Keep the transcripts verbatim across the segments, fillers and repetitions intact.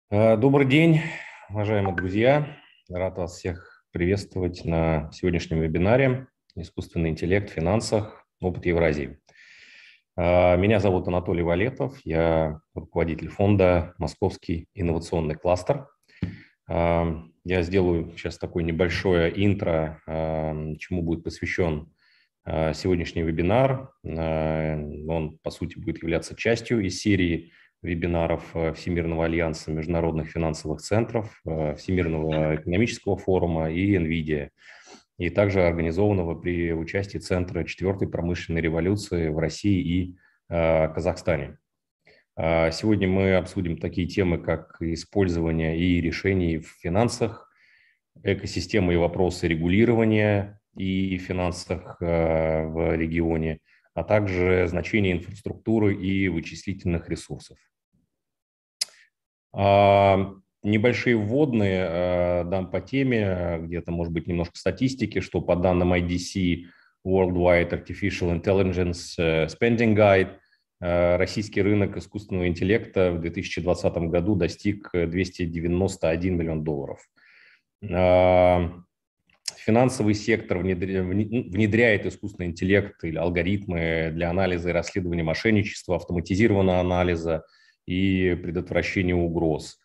Добрый день, уважаемые друзья. Рад вас всех приветствовать на сегодняшнем вебинаре «Искусственный интеллект в финансах. Опыт Евразии». Меня зовут Анатолий Валетов, я руководитель фонда «Московский инновационный кластер». Я сделаю сейчас такое небольшое интро, чему будет посвящен сегодняшний вебинар. Он, по сути, будет являться частью из серии вебинаров Всемирного альянса международных финансовых центров, Всемирного экономического форума и NVIDIA, и также организованного при участии Центра четвертой промышленной революции в России и Казахстане. Сегодня мы обсудим такие темы, как использование и решений в финансах, экосистемы и вопросы регулирования и в финансах в регионе, а также значение инфраструктуры и вычислительных ресурсов. Небольшие вводные дам по теме, где-то, может быть, немножко статистики, что по данным ай ди си Worldwide Artificial Intelligence Spending Guide, российский рынок искусственного интеллекта в две тысячи двадцатом году достиг двухсот девяноста одного миллиона долларов. Финансовый сектор внедряет искусственный интеллект или алгоритмы для анализа и расследования мошенничества, автоматизированного анализа и предотвращения угроз.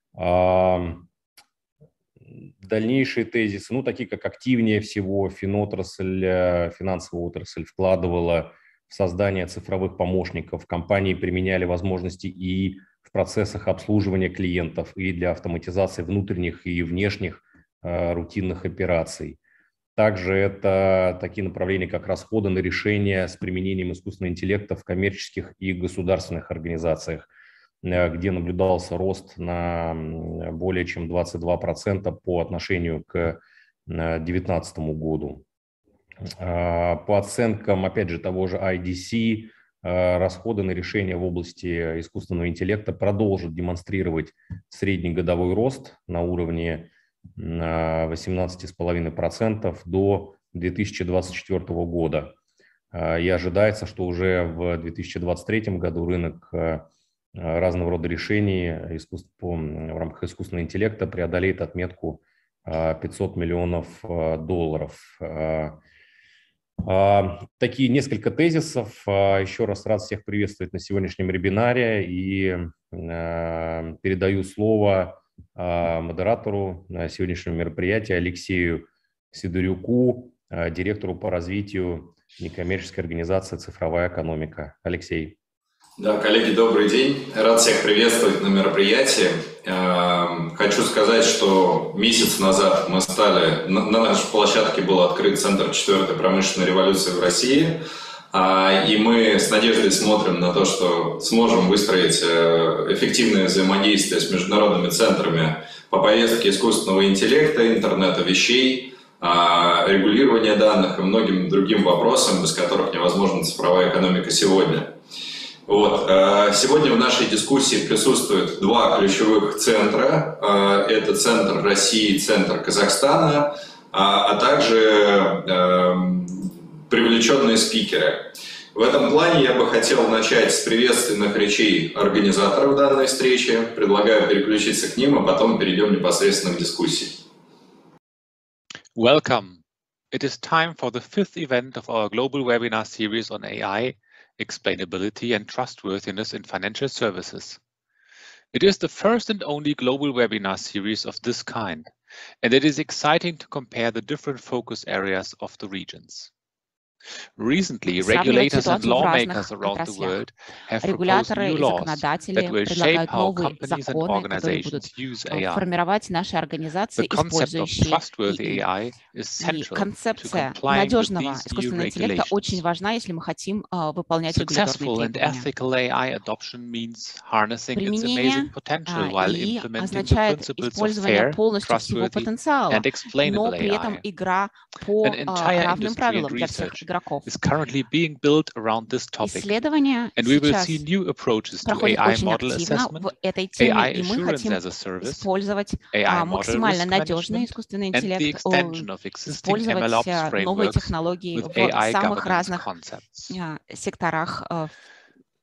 Дальнейшие тезисы, ну, такие как активнее всего финотрасль, финансовая отрасль вкладывала в создание цифровых помощников, компании применяли возможности и в процессах обслуживания клиентов, и для автоматизации внутренних и внешних рутинных операций. Также это такие направления, как расходы на решения с применением искусственного интеллекта в коммерческих и государственных организациях, где наблюдался рост на более чем двадцать два процента по отношению к две тысячи девятнадцатому году. По оценкам, опять же, того же ай ди си, расходы на решения в области искусственного интеллекта продолжат демонстрировать среднегодовой рост на уровне восемнадцать целых пять десятых процента до две тысячи двадцать четвёртого года. И ожидается, что уже в две тысячи двадцать третьем году рынок разного рода решений в рамках искусственного интеллекта преодолеет отметку пятьсот миллионов долларов. Такие несколько тезисов. Еще раз рад всех приветствовать на сегодняшнем вебинаре и передаю слово модератору сегодняшнего мероприятия Алексею Сидорюку, директору по развитию некоммерческой организации «Цифровая экономика». Алексей. Да, коллеги, добрый день. Рад всех приветствовать на мероприятии. Хочу сказать, что месяц назад мы стали, на нашей площадке был открыт Центр четвертой промышленной революции в России, и мы с надеждой смотрим на то, что сможем выстроить эффективное взаимодействие с международными центрами по повестке искусственного интеллекта, интернета вещей, регулирования данных и многим другим вопросам, без которых невозможна цифровая экономика сегодня. Вот. Сегодня в нашей дискуссии присутствуют два ключевых центра. Это Центр России, Центр Казахстана, а также привлеченные спикеры. В этом плане я бы хотел начать с приветственных речей организаторов данной встречи. Предлагаю переключиться к ним, а потом перейдем непосредственно к дискуссии. Welcome. It is time for the fifth event of our global webinar series on A I, explainability and trustworthiness in financial services. It is the first and only global webinar series of this kind, and it is exciting to compare the different focus areas of the regions. Recently, regulators and lawmakers around the world have proposed new laws that will shape how companies and organizations use A I. The concept of trustworthy A I is central to complying with these new regulations. Successful and ethical A I adoption means harnessing its amazing potential while implementing the principles of fair, trustworthy, and explainable A I. An entire industry and research is currently being built around this topic, and we will see new approaches to A I model assessment, A I assurance as a service, A I model risk management, and the extension of existing MLOps frameworks with A I governance concepts.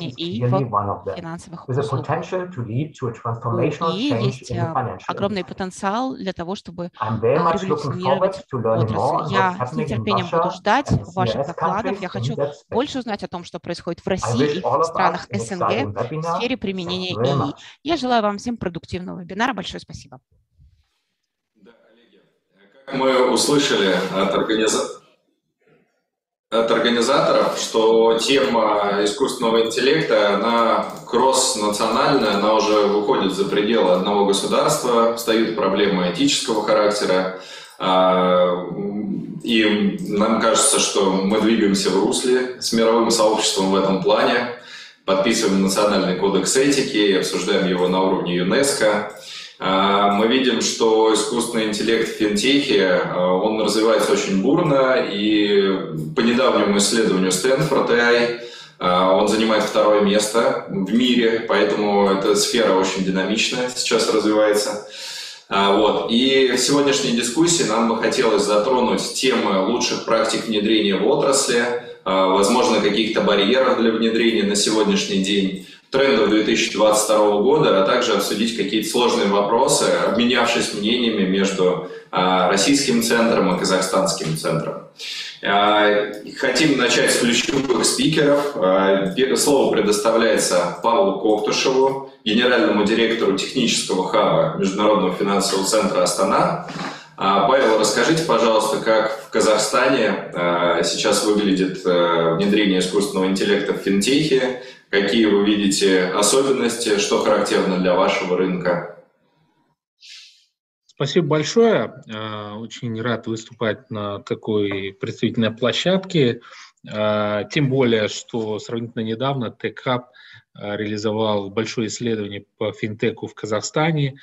использования is эй I clearly в one of them, финансовых with the услугах. potential to lead to a У transformational эй I change есть in the а, financial огромный industry. потенциал для того, чтобы I'm very а, much looking forward революционировать to learning more отрасль. on what's Я с happening in нетерпением буду Russia ждать and the ваших C I S докладов. countries Я in хочу that space. больше узнать о том, что происходит в I России wish и all в of странах us an СНГ exciting в webinar. сфере Thank применения you very эй I. much. Я желаю вам всем продуктивного вебинара. Большое спасибо. Мы услышали от организации. от организаторов, что тема искусственного интеллекта, она кросс-национальная, она уже выходит за пределы одного государства, встают проблемы этического характера, и нам кажется, что мы двигаемся в русле с мировым сообществом в этом плане, подписываем национальный кодекс этики, обсуждаем его на уровне ЮНЕСКО. Мы видим, что искусственный интеллект в финтехе, он развивается очень бурно, и по недавнему исследованию Stanford эй ай он занимает второе место в мире, поэтому эта сфера очень динамичная сейчас развивается. Вот. И в сегодняшней дискуссии нам бы хотелось затронуть темы лучших практик внедрения в отрасли, возможно, каких-то барьеров для внедрения на сегодняшний день, трендов две тысячи двадцать второго года, а также обсудить какие-то сложные вопросы, обменявшись мнениями между российским центром и казахстанским центром. Хотим начать с ключевых спикеров. Слово предоставляется Павлу Коктушеву, генеральному директору технического хаба Международного финансового центра Астана. Павел, расскажите, пожалуйста, как в Казахстане сейчас выглядит внедрение искусственного интеллекта в финтехе, какие вы видите особенности, что характерно для вашего рынка? Спасибо большое. Очень рад выступать на такой представительной площадке. Тем более, что сравнительно недавно TechHub реализовал большое исследование по финтеку в Казахстане.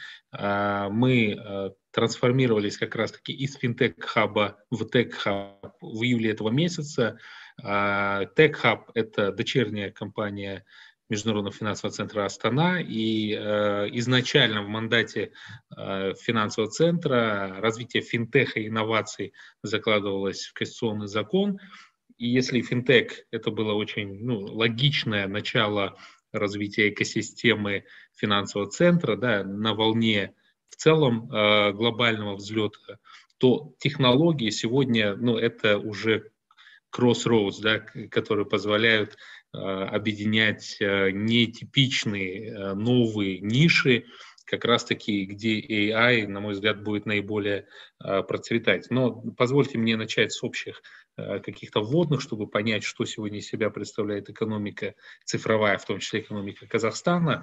Мы трансформировались как раз-таки из финтек-хаба в TechHub в июле этого месяца. TechHub – это дочерняя компания Международного финансового центра Астана, и э, изначально в мандате э, финансового центра развитие финтеха и инноваций закладывалось в конституционный закон. И если финтех – это было очень ну, логичное начало развития экосистемы финансового центра, да, на волне в целом э, глобального взлета, то технологии сегодня ну, это уже crossroads, да, которые позволяют объединять нетипичные новые ниши, как раз-таки, где эй ай, на мой взгляд, будет наиболее процветать. Но позвольте мне начать с общих каких-то вводных, чтобы понять, что сегодня из себя представляет экономика цифровая, в том числе экономика Казахстана.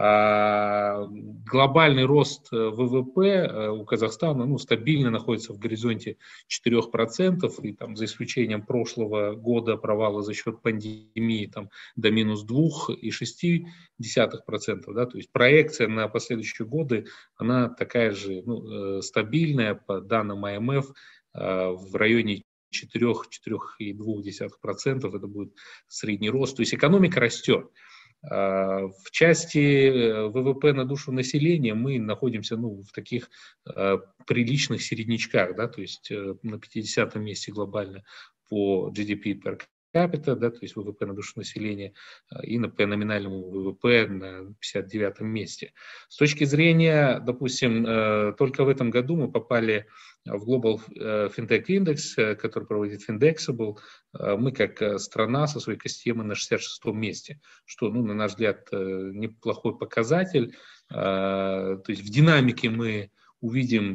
Глобальный рост ВВП у Казахстана ну, стабильно находится в горизонте четырех процентов, и там, за исключением прошлого года провала за счет пандемии там, до минус двух целых шести десятых процента. Да, то есть проекция на последующие годы, она такая же ну, стабильная, по данным ай эм эф, в районе четыре-четыре целых две десятых процента, это будет средний рост. То есть экономика растет. В части ВВП на душу населения мы находимся ну, в таких приличных середнячках, да, то есть на пятидесятом месте глобально по джи ди пи per capita, да, то есть ВВП на душу населения, и на, по номинальному ВВП на пятьдесят девятом месте. С точки зрения, допустим, только в этом году мы попали в Global Fintech Index, который проводит Findexable. Мы как страна со своей экосистемой на шестьдесят шестом месте, что, ну, на наш взгляд, неплохой показатель. То есть в динамике мы увидим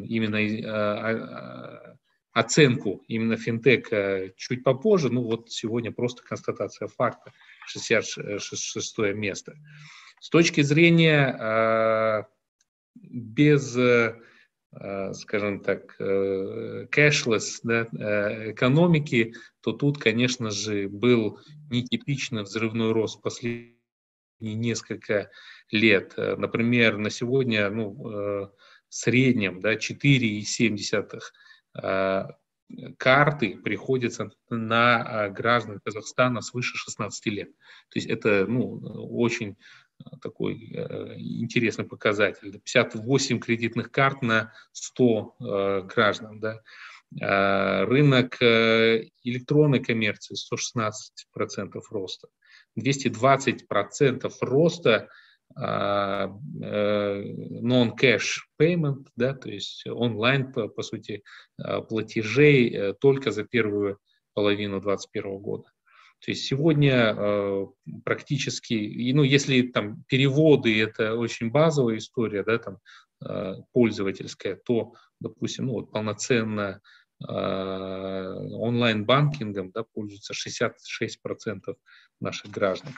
именно оценку именно финтека чуть попозже. Ну вот сегодня просто констатация факта, шестьдесят шестое место. С точки зрения без, скажем так, кэшлесс, да, экономики, то тут, конечно же, был нетипичный взрывной рост последние несколько лет. Например, на сегодня ну, в среднем да, четыре целых семь десятых карты приходятся на граждан Казахстана свыше шестнадцати лет. То есть это ну, очень такой интересный показатель. пятьдесят восемь кредитных карт на сто граждан. Да. Рынок электронной коммерции сто шестнадцать процентов роста. двести двадцать процентов роста non-cash payment, да, то есть онлайн, по, по сути, платежей только за первую половину две тысячи двадцать первого года. То есть сегодня э, практически, ну, если там переводы это очень базовая история, да, там э, пользовательская, то, допустим, ну, вот полноценно онлайн-банкингом, да, пользуются шестьдесят шесть процентов наших граждан.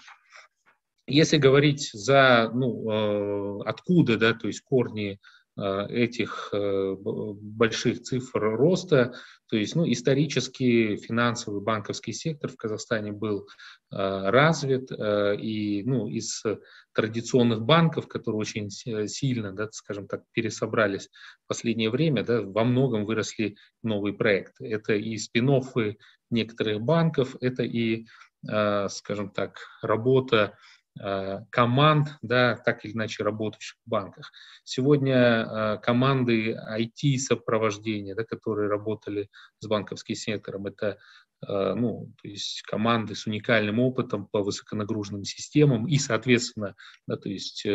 Если говорить за, ну, откуда, да, то есть корни этих больших цифр роста, то есть, ну, исторически финансовый банковский сектор в Казахстане был развит, и, ну, из традиционных банков, которые очень сильно, да, скажем так, пересобрались в последнее время, да, во многом выросли новые проекты. Это и спин-оффы некоторых банков, это и, скажем так, работа команд, да, так или иначе работающих в банках. Сегодня э, команды ай ти-сопровождения, да, которые работали с банковским сектором, это э, ну, то есть команды с уникальным опытом по высоконагруженным системам и, соответственно, да, то есть э,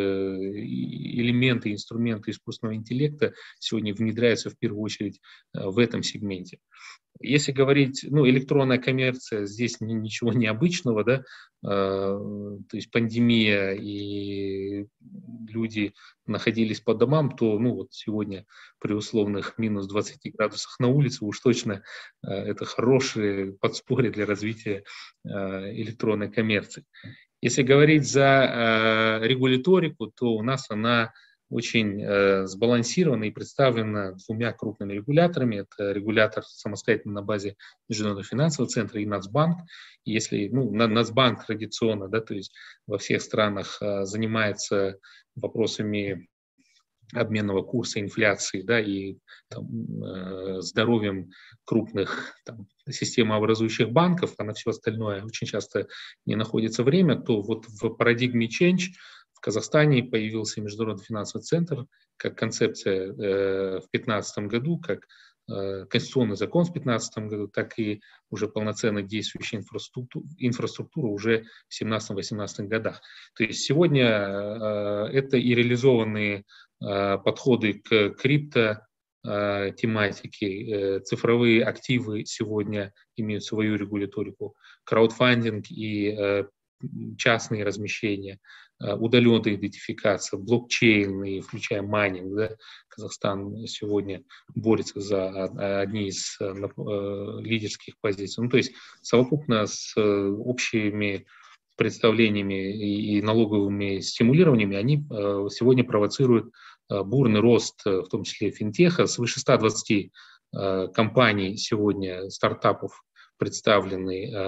элементы, инструменты искусственного интеллекта сегодня внедряются в первую очередь э, в этом сегменте. Если говорить, ну, электронная коммерция, здесь ничего необычного, да, э, то есть пандемия и люди находились по домам, то, ну, вот сегодня при условных минус двадцати градусах на улице уж точно э, это хорошее подспорье для развития э, электронной коммерции. Если говорить за э, регуляторику, то у нас она очень э, сбалансирована и представлена двумя крупными регуляторами. Это регулятор самостоятельно на базе Международного финансового центра и Нацбанк. Если, ну, Нацбанк традиционно, да, то есть во всех странах э, занимается вопросами обменного курса, инфляции, да, и там, э, здоровьем крупных там, системообразующих банков, а на все остальное очень часто не находится время, то вот в парадигме Change в Казахстане появился Международный финансовый центр как концепция э, в две тысячи пятнадцатом году, как э, конституционный закон в две тысячи пятнадцатом году, так и уже полноценно действующая инфраструктура, инфраструктура уже в две тысячи семнадцатом-восемнадцатом годах. То есть сегодня э, это и реализованные э, подходы к крипто э, тематике, э, цифровые активы сегодня имеют свою регуляторику, краудфандинг и э, частные размещения, удаленная идентификация, блокчейн, и включая майнинг. Да? Казахстан сегодня борется за одни из лидерских позиций. Ну, то есть совокупно с общими представлениями и налоговыми стимулированиями они сегодня провоцируют бурный рост, в том числе финтеха. Свыше ста двадцати компаний сегодня, стартапов, представлены э,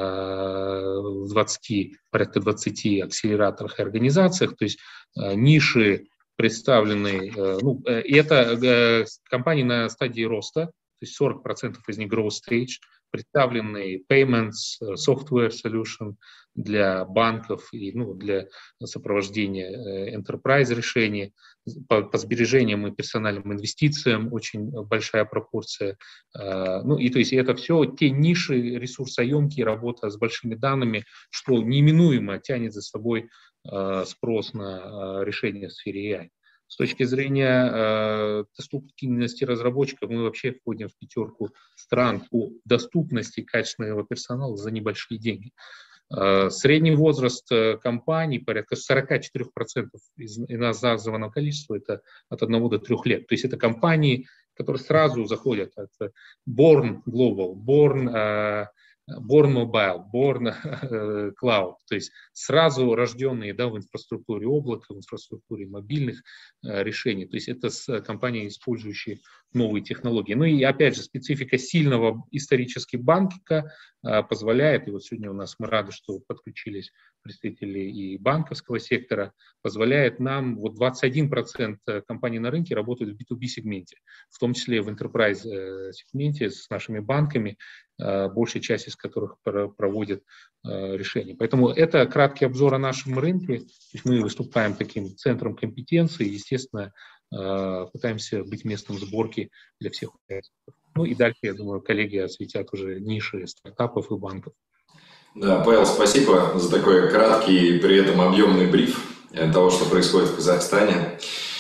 в двадцати, порядка двадцати акселераторах и организациях, то есть э, ниши представлены, э, ну, э, и это э, компании на стадии роста, то есть сорок процентов из них growth stage, представлены payments, software solution для банков и, ну, для сопровождения enterprise решений, по, по сбережениям и персональным инвестициям очень большая пропорция. Ну и то есть это все те ниши ресурсоемкие, работа с большими данными, что неминуемо тянет за собой спрос на решения в сфере эй ай. С точки зрения э, доступности разработчиков, мы вообще входим в пятерку стран по доступности качественного персонала за небольшие деньги. Э, средний возраст э, компаний порядка сорок четыре процента из, из названного количества, это от одного до трёх лет. То есть это компании, которые сразу заходят от Born Global, Born, э, Born Mobile, Born uh, Cloud, то есть сразу рожденные, да, в инфраструктуре облака, в инфраструктуре мобильных uh, решений. То есть это с, компании, использующие новые технологии. Ну и опять же специфика сильного исторически банка uh, позволяет, и вот сегодня у нас мы рады, что подключились представители и банковского сектора, позволяет нам, вот двадцать один процент компаний на рынке работают в би ту би сегменте, в том числе в enterprise сегменте с нашими банками, большая часть из которых проводят решения. Поэтому это краткий обзор о нашем рынке. Мы выступаем таким центром компетенции, естественно, пытаемся быть местом сборки для всех участников. Ну и дальше, я думаю, коллеги осветят уже ниши стартапов и банков. Да, Павел, спасибо за такой краткий и при этом объемный бриф того, что происходит в Казахстане.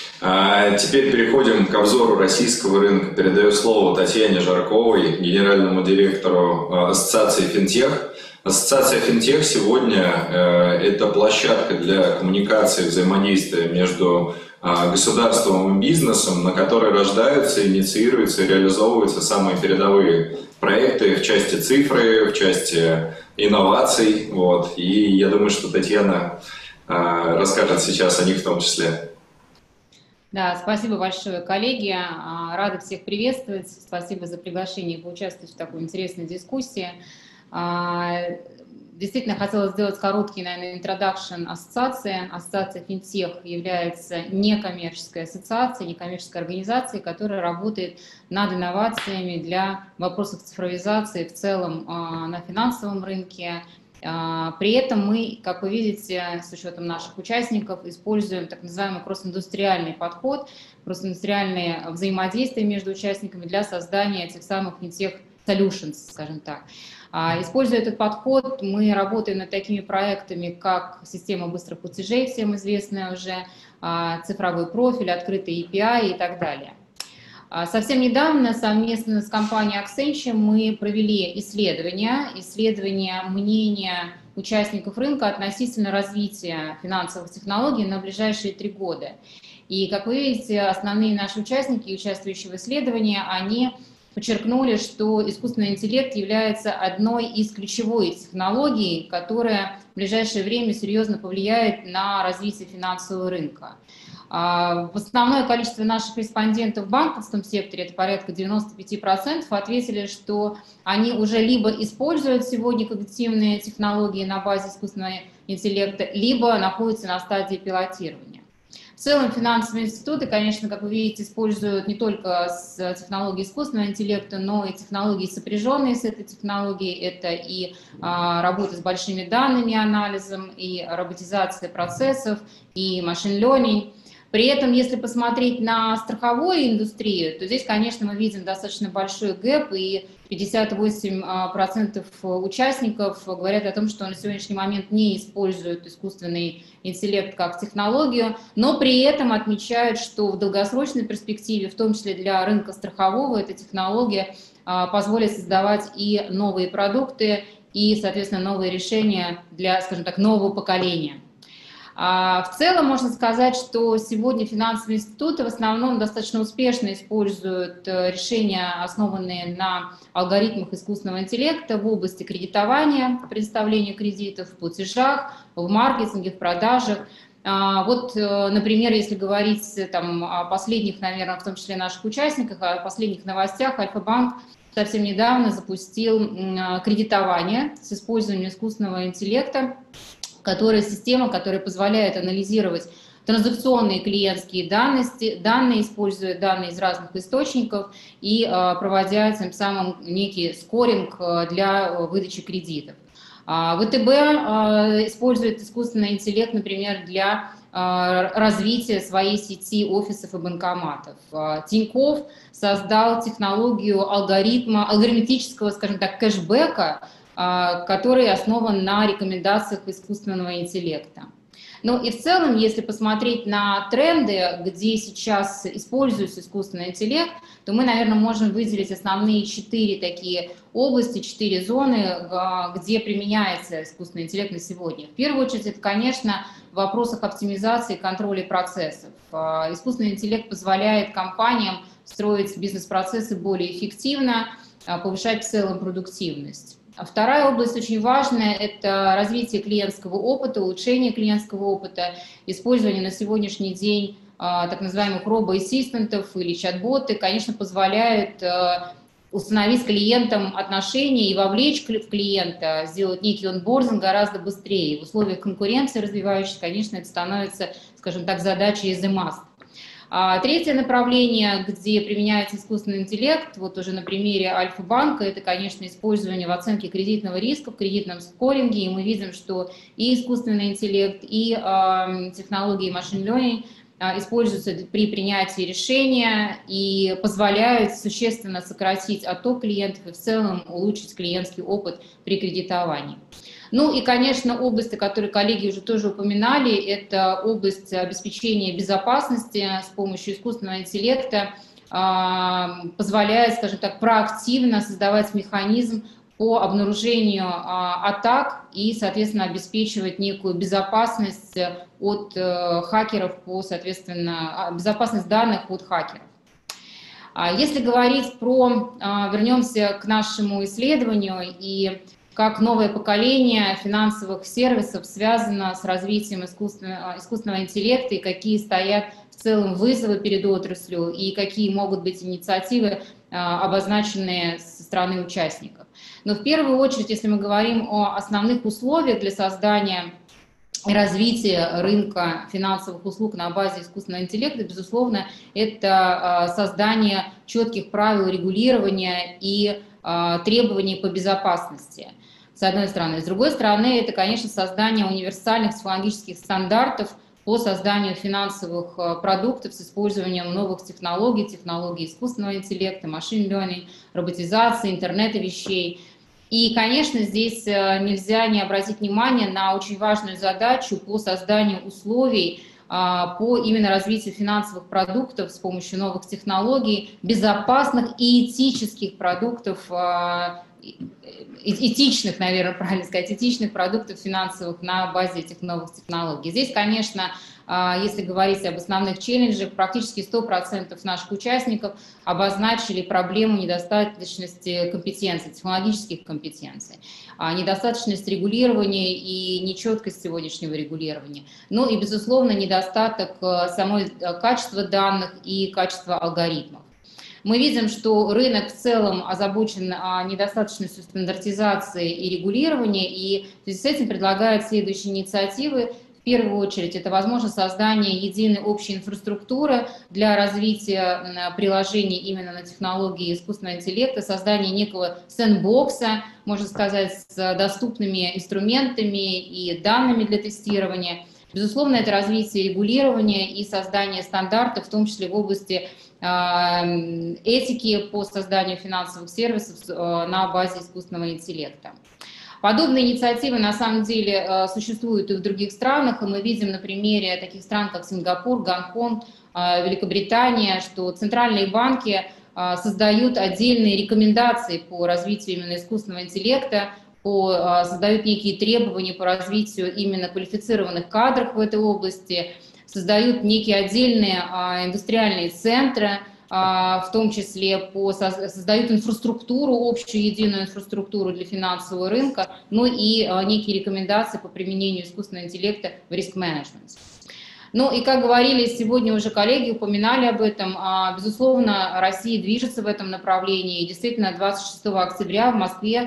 А теперь переходим к обзору российского рынка. Передаю слово Татьяне Жарковой, генеральному директору Ассоциации Финтех. Ассоциация финтех сегодня э, это площадка для коммуникации, взаимодействия между э, государством и бизнесом, на которой рождаются, инициируются и реализовываются самые передовые проекты в части цифры, в части инноваций. Вот. И я думаю, что Татьяна э, расскажет сейчас о них в том числе. Да, спасибо большое, коллеги. Рада всех приветствовать. Спасибо за приглашение поучаствовать в такой интересной дискуссии. Действительно, хотела сделать короткий, наверное, introduction ассоциации. Ассоциация финтех является некоммерческой ассоциацией, некоммерческой организацией, которая работает над инновациями для вопросов цифровизации в целом на финансовом рынке. При этом мы, как вы видите, с учетом наших участников, используем так называемый кросс-индустриальный подход, кросс-индустриальные взаимодействия между участниками для создания этих самых финтех solutions, скажем так. Используя этот подход, мы работаем над такими проектами, как система быстрых платежей, всем известная уже, цифровой профиль, открытый эй пи ай и так далее. Совсем недавно совместно с компанией Accenture мы провели исследование, исследование мнения участников рынка относительно развития финансовых технологий на ближайшие три года. И, как вы видите, основные наши участники, участвующие в исследовании, они подчеркнули, что искусственный интеллект является одной из ключевых технологий, которая в ближайшее время серьезно повлияет на развитие финансового рынка. Основное количество наших респондентов в банковском секторе, это порядка девяноста пяти процентов, ответили, что они уже либо используют сегодня когнитивные технологии на базе искусственного интеллекта, либо находятся на стадии пилотирования. В целом финансовые институты, конечно, как вы видите, используют не только технологии искусственного интеллекта, но и технологии, сопряженные с этой технологией. Это и а, работа с большими данными, анализом, и роботизация процессов, и машин learning. При этом, если посмотреть на страховую индустрию, то здесь, конечно, мы видим достаточно большой гэп, и пятьдесят восемь процентов участников говорят о том, что на сегодняшний момент не используют искусственный интеллект как технологию, но при этом отмечают, что в долгосрочной перспективе, в том числе для рынка страхового, эта технология позволит создавать и новые продукты, и, соответственно, новые решения для, скажем так, нового поколения. В целом можно сказать, что сегодня финансовые институты в основном достаточно успешно используют решения, основанные на алгоритмах искусственного интеллекта в области кредитования, предоставления кредитов, в платежах, в маркетинге, в продажах. Вот, например, если говорить там, о последних, наверное, в том числе наших участниках, о последних новостях, Альфа-банк совсем недавно запустил кредитование с использованием искусственного интеллекта, которая система, которая позволяет анализировать транзакционные клиентские данные, данные, используя данные из разных источников и а, проводя тем самым некий скоринг для выдачи кредитов. А, ВТБ а, использует искусственный интеллект, например, для а, развития своей сети офисов и банкоматов. А, Тинькофф создал технологию алгоритма, алгоритмического, скажем так, кэшбэка, который основан на рекомендациях искусственного интеллекта. Ну и в целом, если посмотреть на тренды, где сейчас используется искусственный интеллект, то мы, наверное, можем выделить основные четыре такие области, четыре зоны, где применяется искусственный интеллект на сегодня. В первую очередь, это, конечно, в вопросах оптимизации и контроля процессов. Искусственный интеллект позволяет компаниям строить бизнес-процессы более эффективно, повышать в целом продуктивность. Вторая область очень важная – это развитие клиентского опыта, улучшение клиентского опыта, использование на сегодняшний день а, так называемых робо-ассистентов или чат-боты, конечно, позволяет а, установить с клиентом отношения и вовлечь в клиента, сделать некий онбординг гораздо быстрее. В условиях конкуренции развивающейся, конечно, это становится, скажем так, задачей as a must. Третье направление, где применяется искусственный интеллект, вот уже на примере Альфа-банка, это, конечно, использование в оценке кредитного риска, в кредитном скоринге, и мы видим, что и искусственный интеллект, и э, технологии машин learning э, используются при принятии решения и позволяют существенно сократить отток клиентов и в целом улучшить клиентский опыт при кредитовании. Ну и, конечно, области, которые коллеги уже тоже упоминали, это область обеспечения безопасности с помощью искусственного интеллекта, позволяет, скажем так, проактивно создавать механизм по обнаружению а, атак и, соответственно, обеспечивать некую безопасность от а, хакеров, по, соответственно, безопасность данных от хакеров. А если говорить про, а, вернемся к нашему исследованию и как новое поколение финансовых сервисов связано с развитием искусственного, искусственного интеллекта и какие стоят в целом вызовы перед отраслью и какие могут быть инициативы, обозначенные со стороны участников. Но в первую очередь, если мы говорим о основных условиях для создания и развития рынка финансовых услуг на базе искусственного интеллекта, безусловно, это создание четких правил регулирования и требований по безопасности, с одной стороны. С другой стороны, это, конечно, создание универсальных технологических стандартов по созданию финансовых продуктов с использованием новых технологий, технологий искусственного интеллекта, машин learning, роботизации, интернета вещей. И, конечно, здесь нельзя не обратить внимание на очень важную задачу по созданию условий по именно развитию финансовых продуктов с помощью новых технологий, безопасных и этических продуктов, этичных, наверное, правильно сказать, этичных продуктов финансовых на базе этих новых технологий. Здесь, конечно, если говорить об основных челленджах, практически сто процентов наших участников обозначили проблему недостаточности компетенций, технологических компетенций, недостаточность регулирования и нечеткость сегодняшнего регулирования. Ну и, безусловно, недостаток самой качества данных и качества алгоритмов. Мы видим, что рынок в целом озабочен недостаточностью стандартизации и регулирования, и в связи с этим предлагает следующие инициативы. В первую очередь, это возможность создания единой общей инфраструктуры для развития приложений именно на технологии искусственного интеллекта, создание некого сэндбокса, можно сказать, с доступными инструментами и данными для тестирования. Безусловно, это развитие регулирования и создание стандартов, в том числе в области этики по созданию финансовых сервисов на базе искусственного интеллекта. Подобные инициативы на самом деле существуют и в других странах, и мы видим на примере таких стран, как Сингапур, Гонконг, Великобритания, что центральные банки создают отдельные рекомендации по развитию именно искусственного интеллекта, по, создают некие требования по развитию именно квалифицированных кадров в этой области, создают некие отдельные индустриальные центры, в том числе по, создают инфраструктуру, общую единую инфраструктуру для финансового рынка, ну и некие рекомендации по применению искусственного интеллекта в риск-менеджменте. Ну и, как говорили сегодня уже коллеги, упоминали об этом, безусловно, Россия движется в этом направлении. И действительно, двадцать шестого октября в Москве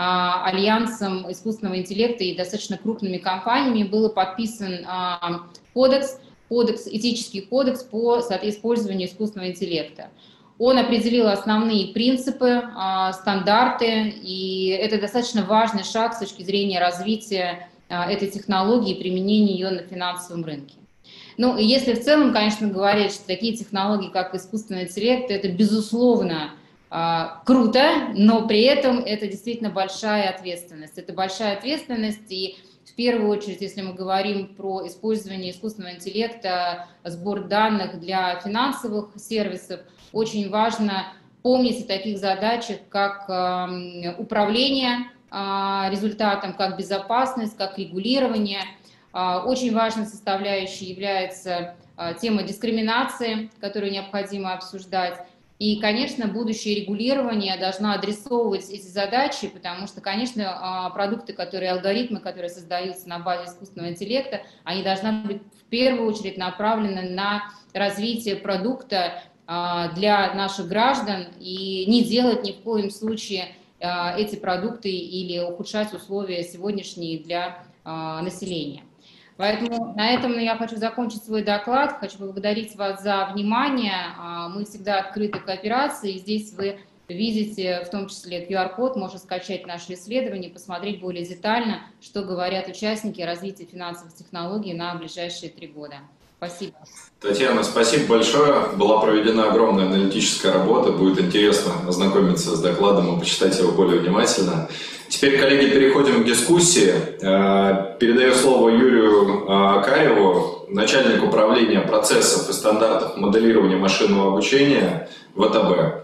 Альянсом искусственного интеллекта и достаточно крупными компаниями был подписан кодекс, кодекс, этический кодекс по использованию искусственного интеллекта. Он определил основные принципы, стандарты, и это достаточно важный шаг с точки зрения развития этой технологии и применения ее на финансовом рынке. Ну, и если в целом, конечно, говорить, что такие технологии, как искусственный интеллект, это, безусловно, круто, но при этом это действительно большая ответственность. Это большая ответственность, и в первую очередь, если мы говорим про использование искусственного интеллекта, сбор данных для финансовых сервисов, очень важно помнить о таких задачах, как управление результатом, как безопасность, как регулирование. Очень важной составляющей является тема дискриминации, которую необходимо обсуждать. И, конечно, будущее регулирование должно адресовывать эти задачи, потому что, конечно, продукты, которые, алгоритмы, которые создаются на базе искусственного интеллекта, они должны быть в первую очередь направлены на развитие продукта для наших граждан и не делать ни в коем случае эти продукты или ухудшать условия сегодняшние для населения. Поэтому на этом я хочу закончить свой доклад. Хочу поблагодарить вас за внимание. Мы всегда открыты к кооперации. Здесь вы видите в том числе ку ар код, можно скачать наши исследования, посмотреть более детально, что говорят участники развития финансовых технологий на ближайшие три года. Спасибо. Татьяна, спасибо большое. Была проведена огромная аналитическая работа. Будет интересно ознакомиться с докладом и почитать его более внимательно. Теперь, коллеги, переходим к дискуссии. Передаю слово Юрию Акареву, начальник управления процессов и стандартов моделирования машинного обучения ВТБ.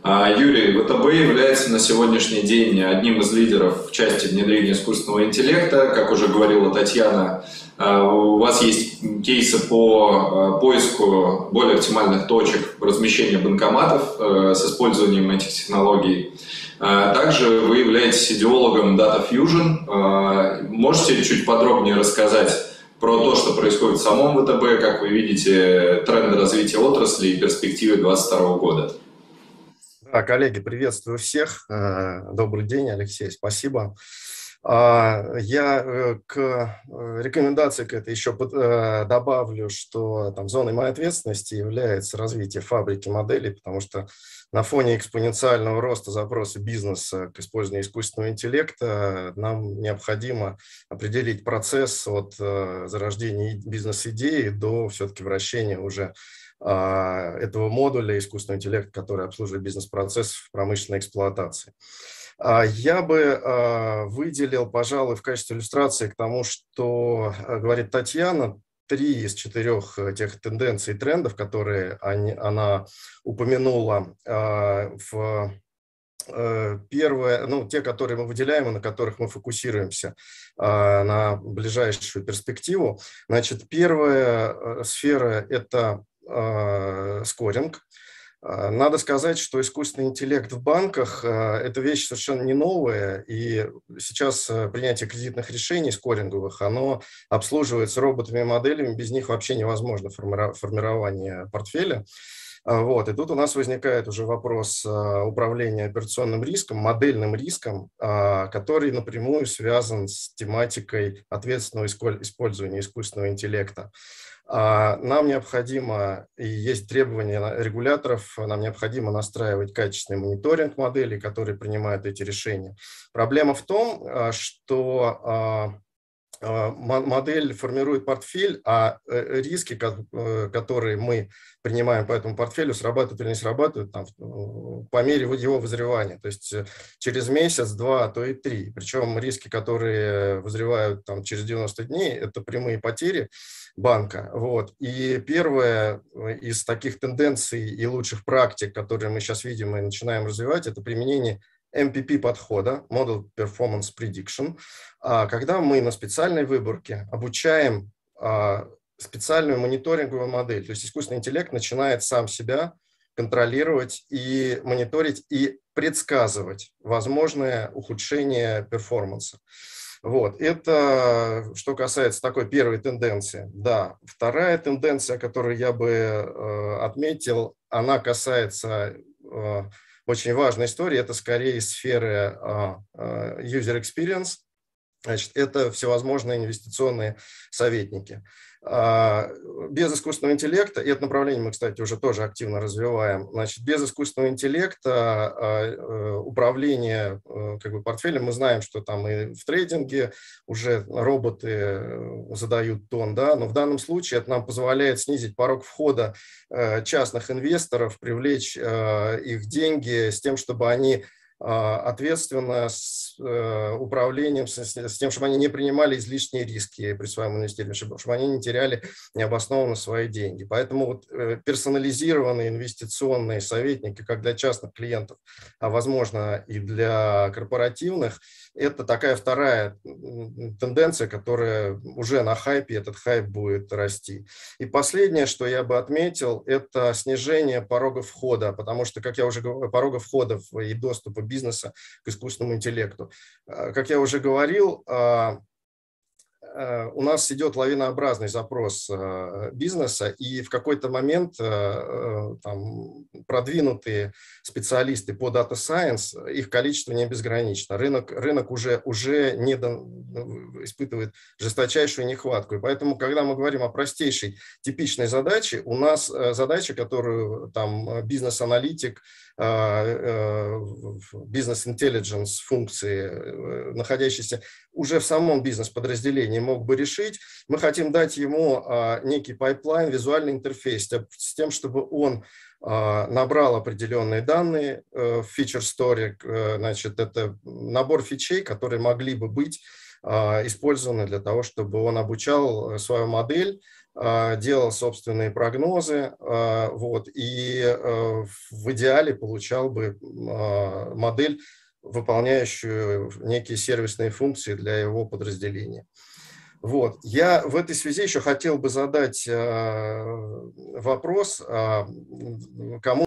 Юрий, ВТБ является на сегодняшний день одним из лидеров в части внедрения искусственного интеллекта. Как уже говорила Татьяна, у вас есть кейсы по поиску более оптимальных точек размещения банкоматов с использованием этих технологий. Также вы являетесь идеологом Data Fusion. Можете чуть подробнее рассказать про то, что происходит в самом ВТБ, как вы видите тренды развития отрасли и перспективы две тысячи двадцать второго года? Да, коллеги, приветствую всех. Добрый день, Алексей, спасибо. Я к рекомендации к этой еще добавлю, что там зоной моей ответственности является развитие фабрики моделей, потому что на фоне экспоненциального роста запроса бизнеса к использованию искусственного интеллекта нам необходимо определить процесс от зарождения бизнес-идеи до все-таки вращения уже этого модуля искусственного интеллекта, который обслуживает бизнес-процесс в промышленной эксплуатации. Я бы выделил, пожалуй, в качестве иллюстрации к тому, что говорит Татьяна, три из четырех тех тенденций и трендов, которые они, она упомянула. В первое, ну, те, которые мы выделяем и на которых мы фокусируемся на ближайшую перспективу. Значит, первая сфера – это скоринг. Надо сказать, что искусственный интеллект в банках – это вещь совершенно не новая, и сейчас принятие кредитных решений скоринговых, оно обслуживается роботами и моделями, без них вообще невозможно формирование портфеля. Вот. И тут у нас возникает уже вопрос управления операционным риском, модельным риском, который напрямую связан с тематикой ответственного использования искусственного интеллекта. Нам необходимо, и есть требования регуляторов, нам необходимо настраивать качественный мониторинг моделей, которые принимают эти решения. Проблема в том, что модель формирует портфель, а риски, которые мы принимаем по этому портфелю, срабатывают или не срабатывают там, по мере его вызревания. То есть через месяц, два, то и три. Причем риски, которые вызревают там, через девяносто дней, это прямые потери банка. Вот. И первое из таких тенденций и лучших практик, которые мы сейчас видим и начинаем развивать, это применение эм пи пи-подхода, Model Performance Prediction, когда мы на специальной выборке обучаем специальную мониторинговую модель. То есть искусственный интеллект начинает сам себя контролировать и мониторить и предсказывать возможное ухудшение перформанса. Вот. Это что касается такой первой тенденции. Да. Вторая тенденция, которую я бы э, отметил, она касается э, очень важной истории, это скорее сферы э, э, user experience. Значит, это всевозможные инвестиционные советники. Без искусственного интеллекта, и это направление мы, кстати, уже тоже активно развиваем, значит, без искусственного интеллекта управление как бы, портфелем, мы знаем, что там и в трейдинге уже роботы задают тон, да, но в данном случае это нам позволяет снизить порог входа частных инвесторов, привлечь их деньги с тем, чтобы они ответственно с управлением, с тем, чтобы они не принимали излишние риски при своем инвестировании, чтобы они не теряли необоснованно свои деньги. Поэтому вот персонализированные инвестиционные советники, как для частных клиентов, а возможно и для корпоративных, это такая вторая тенденция, которая уже на хайпе, этот хайп будет расти. И последнее, что я бы отметил, это снижение порога входа, потому что, как я уже говорил, порога входа и доступа бизнеса к искусственному интеллекту. Как я уже говорил, у нас идет лавинообразный запрос бизнеса, и в какой-то момент там, продвинутые специалисты по Data Science, их количество не безгранично. Рынок, рынок уже, уже не до, испытывает жесточайшую нехватку. И поэтому, когда мы говорим о простейшей типичной задаче, у нас задача, которую там бизнес-аналитик, бизнес-интеллигенс функции, находящиеся уже в самом бизнес-подразделении, мог бы решить. Мы хотим дать ему некий пайплайн, визуальный интерфейс с тем, чтобы он набрал определенные данные в feature story, значит, это набор фичей, которые могли бы быть использованы для того, чтобы он обучал свою модель делал собственные прогнозы, вот, и в идеале получал бы модель, выполняющую некие сервисные функции для его подразделения. Вот. Я в этой связи еще хотел бы задать вопрос, кому...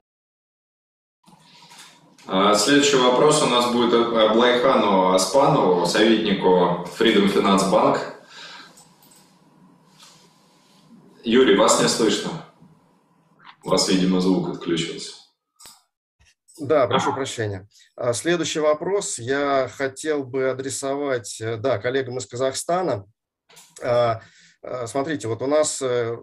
Следующий вопрос у нас будет Блайхану Аспанову, советнику Freedom Finance Bank. Юрий, вас не слышно. У вас, видимо, звук отключился. Да, прошу прощения. Следующий вопрос я хотел бы адресовать, да, коллегам из Казахстана. Смотрите, вот у нас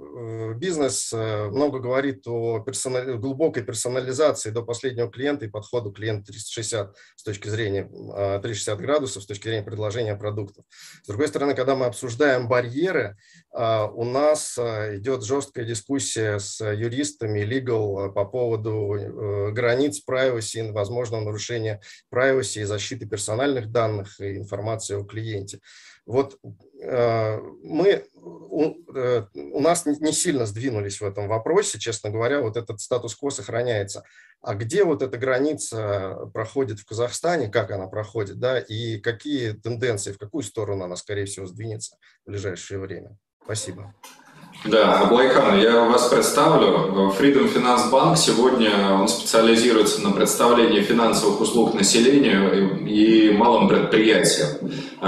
бизнес много говорит о персонали... глубокой персонализации до последнего клиента и подходу клиента триста шестьдесят с точки зрения триста шестьдесят градусов, с точки зрения предложения продуктов. С другой стороны, когда мы обсуждаем барьеры, у нас идет жесткая дискуссия с юристами, legal по поводу границ privacy, возможного нарушения privacy и защиты персональных данных и информации о клиенте. Вот э, мы, у, э, у нас не сильно сдвинулись в этом вопросе, честно говоря, вот этот статус-кво сохраняется. А где вот эта граница проходит в Казахстане, как она проходит, да, и какие тенденции, в какую сторону она, скорее всего, сдвинется в ближайшее время? Спасибо. Да, Аблайхан, я вас представлю. Freedom Finance Bank сегодня он специализируется на представлении финансовых услуг населению и малым предприятиям.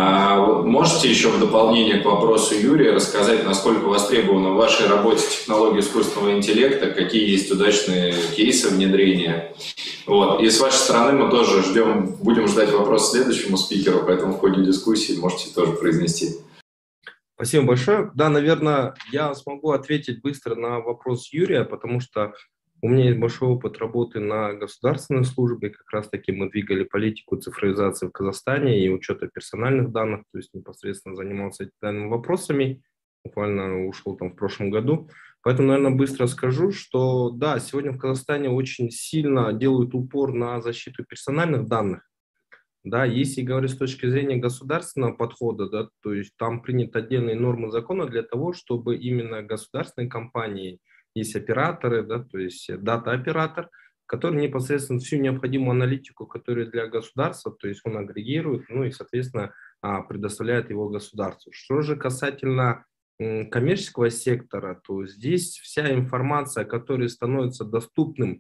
Можете еще в дополнение к вопросу Юрия рассказать, насколько востребованы в вашей работе технологии искусственного интеллекта, какие есть удачные кейсы внедрения? Вот. И с вашей стороны мы тоже ждем, будем ждать вопрос следующему спикеру, поэтому в ходе дискуссии можете тоже произнести. Спасибо большое. Да, наверное, я смогу ответить быстро на вопрос Юрия, потому что у меня есть большой опыт работы на государственной службе. Как раз-таки мы двигали политику цифровизации в Казахстане и учета персональных данных, то есть непосредственно занимался этими вопросами. Буквально ушел там в прошлом году. Поэтому, наверное, быстро скажу, что да, сегодня в Казахстане очень сильно делают упор на защиту персональных данных. Да, если говорить с точки зрения государственного подхода, да, то есть там приняты отдельные нормы закона для того, чтобы именно государственные компании, есть операторы, да, то есть дата-оператор, который непосредственно всю необходимую аналитику, которая для государства, то есть он агрегирует, ну и, соответственно, предоставляет его государству. Что же касательно коммерческого сектора, то здесь вся информация, которая становится доступным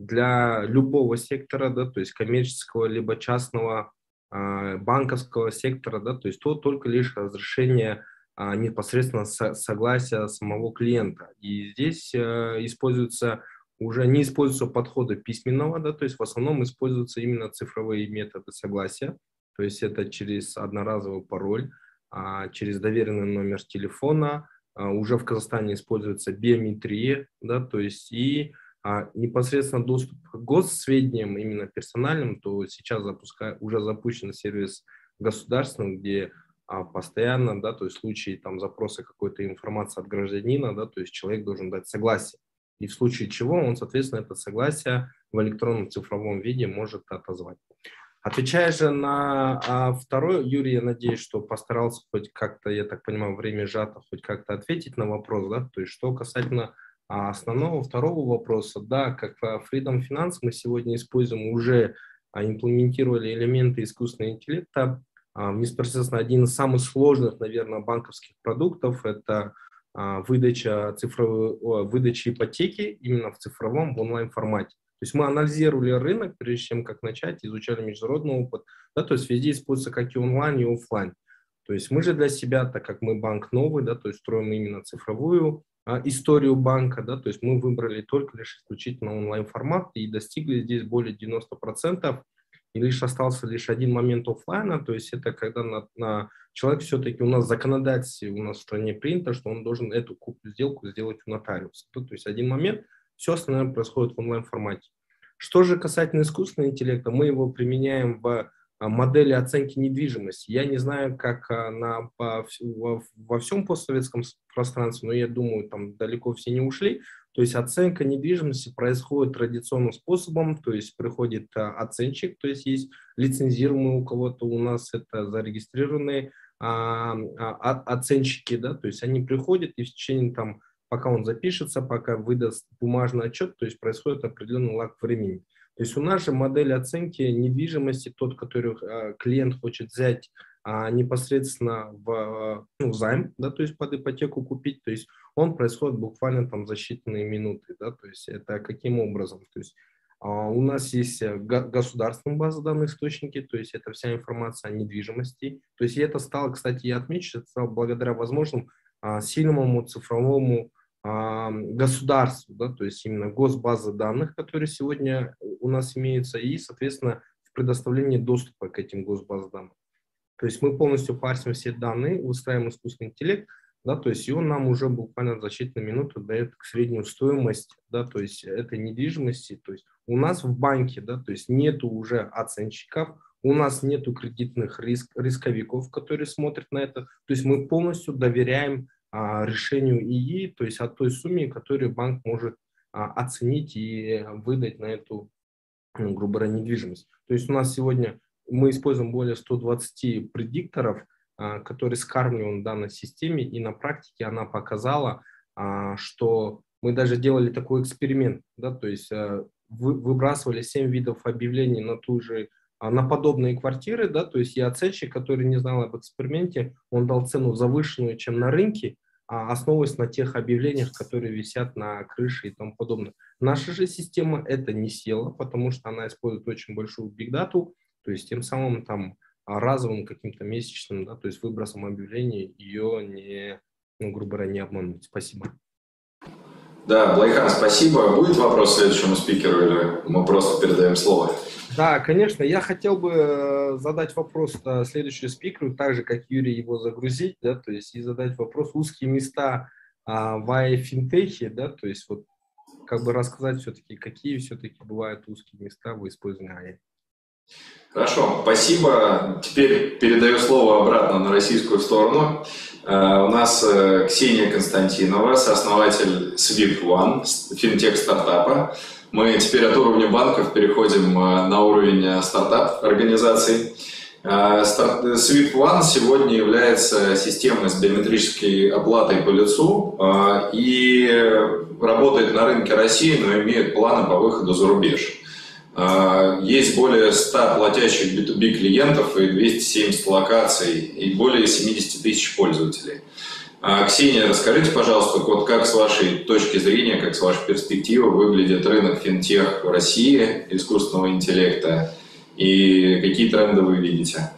для любого сектора, да, то есть коммерческого либо частного э, банковского сектора, да, то есть то только лишь разрешение э, непосредственно со, согласия самого клиента. И здесь э, используются уже не используются подходы письменного, да, то есть в основном используются именно цифровые методы согласия, то есть это через одноразовый пароль, э, через доверенный номер телефона, э, уже в Казахстане используется биометрия, да, то есть и А непосредственно доступ к госсведениям, именно персональным, то сейчас запускаю, уже запущен сервис государственный, где а, постоянно, да, то есть в случае там запроса какой-то информации от гражданина, да, то есть человек должен дать согласие. И в случае чего он, соответственно, это согласие в электронном цифровом виде может отозвать. Отвечая же на а, второй, Юрий, я надеюсь, что постарался хоть как-то, я так понимаю, время сжато, хоть как-то ответить на вопрос, да, то есть что касательно А основного второго вопроса, да, как Freedom Finance мы сегодня используем, уже а, имплементировали элементы искусственного интеллекта. А, непосредственно один из самых сложных, наверное, банковских продуктов – это а, выдача, цифровой, о, выдача ипотеки именно в цифровом, в онлайн-формате. То есть мы анализировали рынок, прежде чем как начать, изучали международный опыт, да, то есть везде используется как и онлайн, и офлайн. То есть мы же для себя, так как мы банк новый, да, то есть строим именно цифровую историю банка, да, то есть мы выбрали только лишь исключительно онлайн-формат и достигли здесь более девяноста процентов, и лишь остался лишь один момент офлайна, то есть это когда на, на человек все-таки у нас законодательство у нас в стране принято, что он должен эту сделку сделать у нотариуса, то, то есть один момент, все остальное происходит в онлайн-формате. Что же касательно искусственного интеллекта, мы его применяем в модели оценки недвижимости. Я не знаю, как на, по, во, во всем постсоветском пространстве, но я думаю, там далеко все не ушли. То есть оценка недвижимости происходит традиционным способом, то есть приходит оценщик, то есть есть лицензируемый у кого-то, у нас это зарегистрированные а, а, оценщики, да, то есть они приходят и в течение там, пока он запишется, пока выдаст бумажный отчет, то есть происходит определенный лаг времени. То есть у нас же модель оценки недвижимости, тот, который а, клиент хочет взять а, непосредственно в, ну, в займ, да, то есть под ипотеку купить, то есть он происходит буквально там за считанные минуты, да, то есть это каким образом, то есть а, у нас есть государственная база данных источники, то есть это вся информация о недвижимости, то есть и это стало, кстати, я отмечу, это стало благодаря возможному а, сильному цифровому а, государству, да, то есть именно госбазы данных, которые сегодня у нас имеются, и, соответственно, в предоставлении доступа к этим госбазам данных. То есть мы полностью парсим все данные, устраиваем искусственный интеллект, да, то есть и он нам уже буквально за считанные минуты дает среднюю стоимость, да, то есть этой недвижимости. То есть у нас в банке, да, то есть нету уже оценщиков, у нас нету кредитных риск, рисковиков, которые смотрят на это. То есть мы полностью доверяем а, решению ИИ, то есть о той сумме, которую банк может а, оценить и выдать на эту, ну, грубо говоря, недвижимость. То есть у нас сегодня мы используем более ста двадцати предикторов, который скармливаем в данной системе, и на практике она показала, что мы даже делали такой эксперимент, да, то есть выбрасывали семь видов объявлений на ту же, на подобные квартиры, да, то есть и оценщик, который не знал об эксперименте, он дал цену завышенную, чем на рынке, основываясь на тех объявлениях, которые висят на крыше и тому подобное. Наша же система это не села, потому что она использует очень большую бигдату, то есть тем самым там разовым каким-то месячным, да, то есть выбросом объявлений ее не, ну, грубо говоря, не обмануть. Спасибо. Да, Блайхан, спасибо. Будет вопрос следующему спикеру или мы просто передаем слово? Да, конечно. Я хотел бы задать вопрос следующему спикеру, так же, как Юрий, его загрузить, да, то есть и задать вопрос узкие места а, в ай-финтехе, да, то есть вот как бы рассказать все-таки, какие все-таки бывают узкие места в использовании ай. Хорошо, спасибо. Теперь передаю слово обратно на российскую сторону. Uh, у нас uh, Ксения Константинова, сооснователь Sweep One, финтех-стартапа. Мы теперь от уровня банков переходим uh, на уровень uh, стартап-организаций. Uh, старт... Sweep One сегодня является системой с биометрической оплатой по лицу uh, и работает на рынке России, но имеет планы по выходу за рубеж. Есть более ста платящих би ту би клиентов и двести семьдесят локаций и более семьдесят тысяч пользователей. Ксения, расскажите, пожалуйста, вот как с вашей точки зрения, как с вашей перспективы выглядит рынок финтех в России, искусственного интеллекта, и какие тренды вы видите?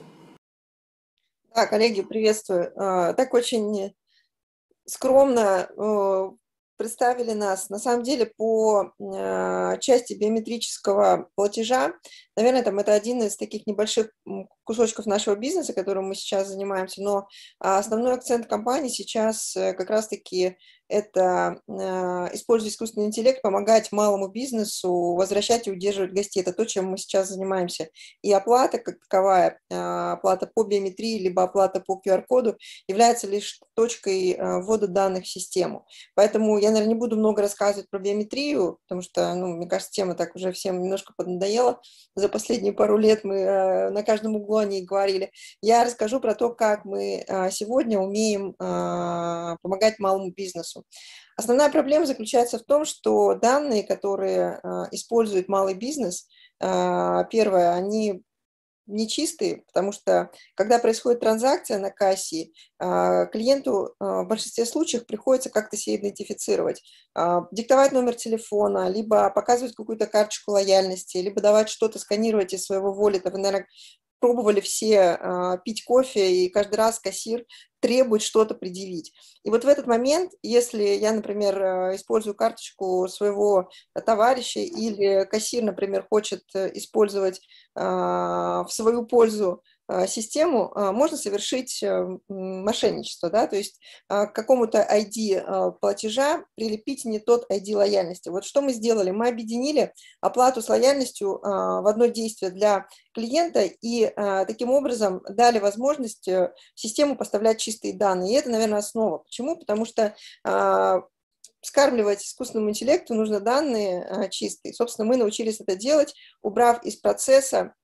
Да, коллеги, приветствую. Так очень скромно представили нас. На самом деле, по э, части биометрического платежа, наверное, там это один из таких небольших кусочков нашего бизнеса, которым мы сейчас занимаемся, но основной акцент компании сейчас как раз-таки это, э, используя искусственный интеллект, помогать малому бизнесу возвращать и удерживать гостей. Это то, чем мы сейчас занимаемся. И оплата как таковая, э, оплата по биометрии, либо оплата по ку ар-коду является лишь точкой э, ввода данных в систему. Поэтому я, наверное, не буду много рассказывать про биометрию, потому что, ну, мне кажется, тема так уже всем немножко поднадоела. За последние пару лет мы э, на каждом углу о ней говорили. Я расскажу про то, как мы э, сегодня умеем э, помогать малому бизнесу. Основная проблема заключается в том, что данные, которые э, использует малый бизнес, э, первое, они нечистые, потому что когда происходит транзакция на кассе, клиенту в большинстве случаев приходится как-то себя идентифицировать, диктовать номер телефона, либо показывать какую-то карточку лояльности, либо давать что-то сканировать из своего воллета. Вы, наверное, пробовали все э, пить кофе, и каждый раз кассир требует что-то предъявить. И вот в этот момент, если я, например, использую карточку своего товарища, или кассир, например, хочет использовать э, в свою пользу э, систему, э, можно совершить э, мошенничество, да? То есть э, к какому-то ай ди э, платежа прилепить не тот ай ди лояльности. Вот что мы сделали? Мы объединили оплату с лояльностью э, в одно действие для клиента и э, таким образом дали возможность э, систему поставлять чистые данные. И это, наверное, основа. Почему? Потому что э, скармливать искусственному интеллекту нужно данные э, чистые. Собственно, мы научились это делать, убрав из процесса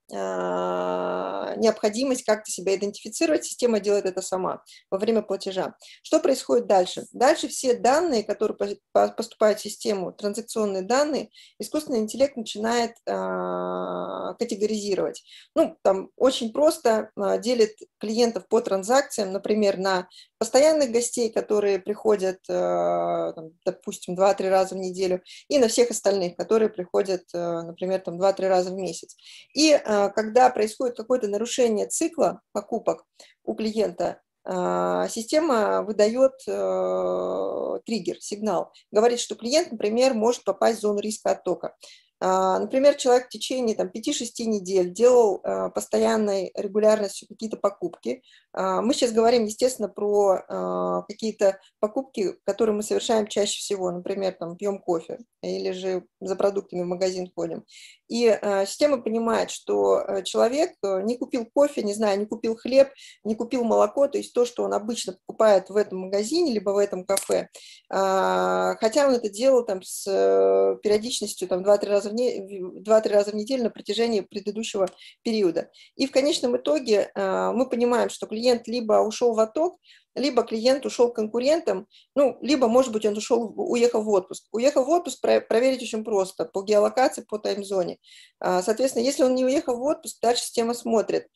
необходимость как-то себя идентифицировать, система делает это сама во время платежа. Что происходит дальше? Дальше все данные, которые поступают в систему, транзакционные данные, искусственный интеллект начинает категоризировать. Ну, там очень просто делит клиентов по транзакциям, например, на постоянных гостей, которые приходят, там, допустим, два-три раза в неделю, и на всех остальных, которые приходят, например, там два-три раза в месяц. И когда происходит какое-то нарушение цикла покупок у клиента, система выдает триггер, сигнал, говорит, что клиент, например, может попасть в зону риска оттока. Например, человек в течение там, пяти-шести недель делал постоянной регулярностью какие-то покупки. Мы сейчас говорим, естественно, про какие-то покупки, которые мы совершаем чаще всего. Например, там, пьем кофе или же за продуктами в магазин ходим. И система понимает, что человек не купил кофе, не знаю, не купил хлеб, не купил молоко, то есть то, что он обычно покупает в этом магазине либо в этом кафе. Хотя он это делал там, с периодичностью там, два-три раза два-три раза в неделю на протяжении предыдущего периода. И в конечном итоге мы понимаем, что клиент либо ушел в отток, либо клиент ушел к конкурентам, ну, либо, может быть, он ушел, уехал в отпуск. Уехал в отпуск проверить очень просто, по геолокации, по таймзоне. Соответственно, если он не уехал в отпуск, дальше система смотрит,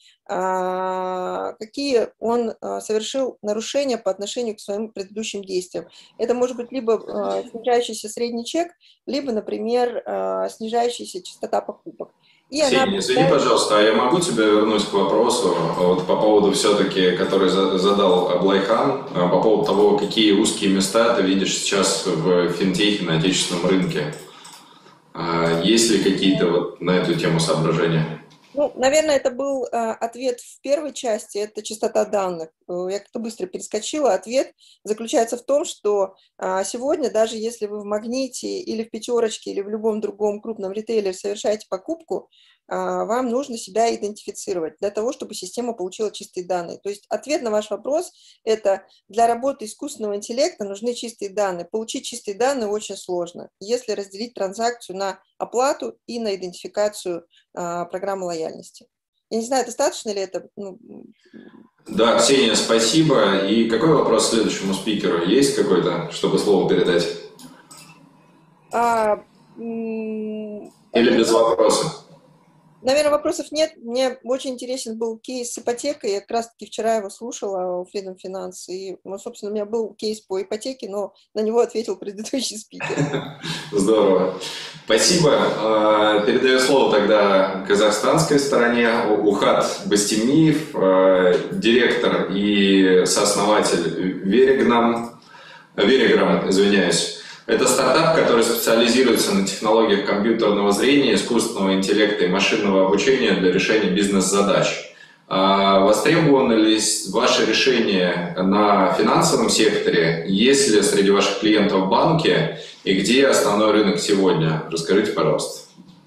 какие он совершил нарушения по отношению к своим предыдущим действиям. Это может быть либо снижающийся средний чек, либо, например, снижающаяся частота покупок. И Ксения, она... извини, пожалуйста, а я могу тебя вернуть к вопросу вот по поводу все-таки, который задал Аблайхан, по поводу того, какие узкие места ты видишь сейчас в финтехе на отечественном рынке. Есть ли какие-то вот на эту тему соображения? Ну, наверное, это был э, ответ в первой части, это частота данных. Я как-то быстро перескочила. Ответ заключается в том, что э, сегодня, даже если вы в Магните или в Пятерочке или в любом другом крупном ритейлере совершаете покупку, э, вам нужно себя идентифицировать для того, чтобы система получила чистые данные. То есть ответ на ваш вопрос – это для работы искусственного интеллекта нужны чистые данные. Получить чистые данные очень сложно, если разделить транзакцию на оплату и на идентификацию а, программы лояльности. Я не знаю, достаточно ли это? Ну... Да, Ксения, спасибо. И какой вопрос следующему спикеру? Есть какой-то, чтобы слово передать? А, Или без вопроса? Наверное, вопросов нет. Мне очень интересен был кейс с ипотекой. Я как раз-таки вчера его слушала у Freedom Finance. И, ну, собственно, у меня был кейс по ипотеке, но на него ответил предыдущий спикер. Здорово. Спасибо. Передаю слово тогда казахстанской стороне. Ухат Бастемиев, директор и сооснователь Вериграм, Вериграм, извиняюсь. Это стартап, который специализируется на технологиях компьютерного зрения, искусственного интеллекта и машинного обучения для решения бизнес-задач. Востребованы ли ваши решения на финансовом секторе? Есть ли среди ваших клиентов банки? И где основной рынок сегодня? Расскажите, пожалуйста.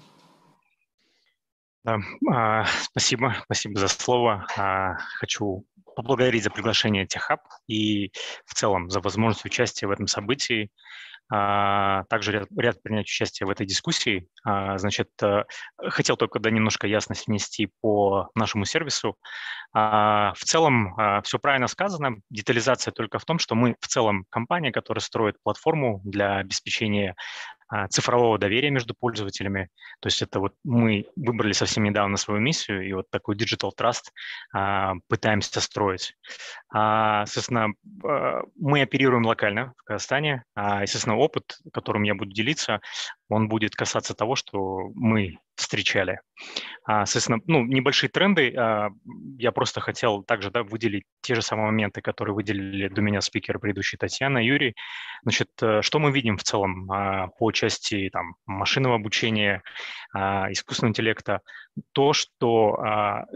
Да, спасибо, спасибо за слово. Хочу поблагодарить за приглашение TechHub и в целом за возможность участия в этом событии. Также ряд, ряд принять участие в этой дискуссии. Значит, хотел только да, немножко ясность внести по нашему сервису. В целом все правильно сказано. Детализация только в том, что мы в целом компания, которая строит платформу для обеспечения цифрового доверия между пользователями. То есть это вот мы выбрали совсем недавно свою миссию и вот такой Digital Trust а, пытаемся строить. А, соответственно, мы оперируем локально в Казахстане. А, естественно, опыт, которым я буду делиться, он будет касаться того, что мы встречали. А, соответственно, ну, небольшие тренды. А, я просто хотел также да, выделить те же самые моменты, которые выделили до меня спикеры предыдущие Татьяна, Юрий. Значит, что мы видим в целом а, по части там, машинного обучения, а, искусственного интеллекта? То, что а,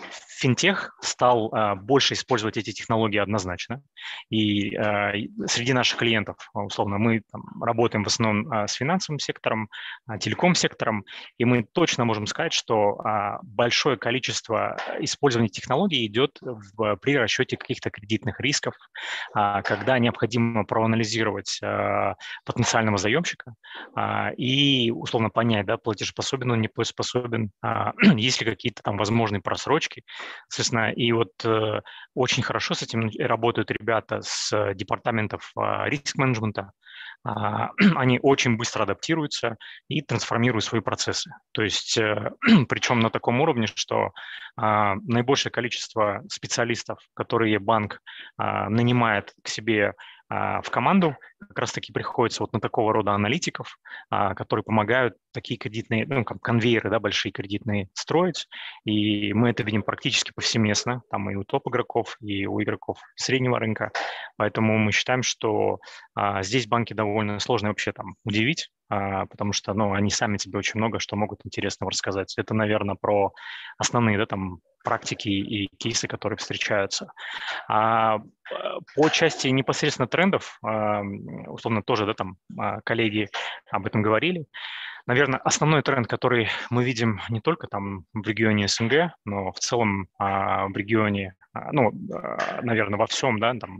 финтех стал а, больше использовать эти технологии однозначно. И а, среди наших клиентов, условно, мы там, работаем в основном а, с финансовым сектором, а, телеком-сектором, и мы точно можем сказать, что а, большое количество использования технологий идет в, при расчете каких-то кредитных рисков, а, когда необходимо проанализировать а, потенциального заемщика а, и, условно, понять, да, платежеспособен он, не платежеспособен, а, есть ли какие-то там возможные просрочки. Соответственно, и вот э, очень хорошо с этим работают ребята с департаментов э, риск-менеджмента. Э, они очень быстро адаптируются и трансформируют свои процессы. То есть, э, причем на таком уровне, что э, наибольшее количество специалистов, которые банк э, нанимает к себе в команду, как раз-таки приходится вот на такого рода аналитиков, которые помогают такие кредитные, ну, как конвейеры, да, большие кредитные строить, и мы это видим практически повсеместно, там и у топ-игроков, и у игроков среднего рынка, поэтому мы считаем, что а, здесь банки довольно сложно вообще там удивить, а, потому что, ну, они сами тебе очень много что могут интересного рассказать. Это, наверное, про основные, да, там, практики и кейсы, которые встречаются. А по части непосредственно трендов, условно, тоже, да, там коллеги об этом говорили. Наверное, основной тренд, который мы видим не только там в регионе СНГ, но в целом в регионе, ну, наверное, во всем, да, там,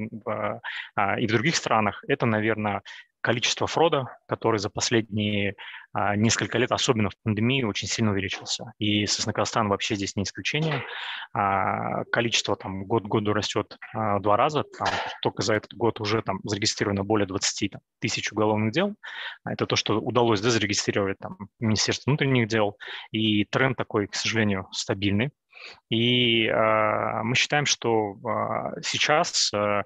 и в других странах, это, наверное, количество фрода, который за последние а, несколько лет, особенно в пандемии, очень сильно увеличился. И, соответственно, Казахстан вообще здесь не исключение. А, количество там год к году растет а, в два раза. Там, только за этот год уже там зарегистрировано более двадцати там, тысяч уголовных дел. Это то, что удалось, да, зарегистрировать там Министерство внутренних дел. И тренд такой, к сожалению, стабильный. И а, мы считаем, что а, сейчас а,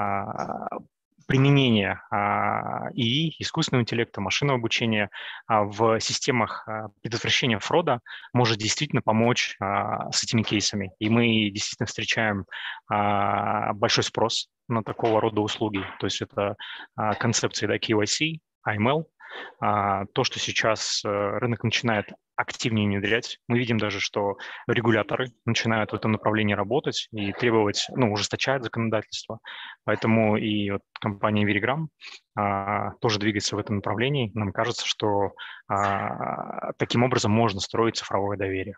применение а, ИИ, искусственного интеллекта, машинного обучения а, в системах а, предотвращения фрода может действительно помочь а, с этими кейсами. И мы действительно встречаем а, большой спрос на такого рода услуги. То есть это а, концепции, да, кей вай си, эй эм эл, а, то, что сейчас а, рынок начинает активнее внедрять. Мы видим даже, что регуляторы начинают в этом направлении работать и требовать, ну, ужесточать законодательство. Поэтому и вот компания Verigram а, тоже двигается в этом направлении. Нам кажется, что а, таким образом можно строить цифровое доверие.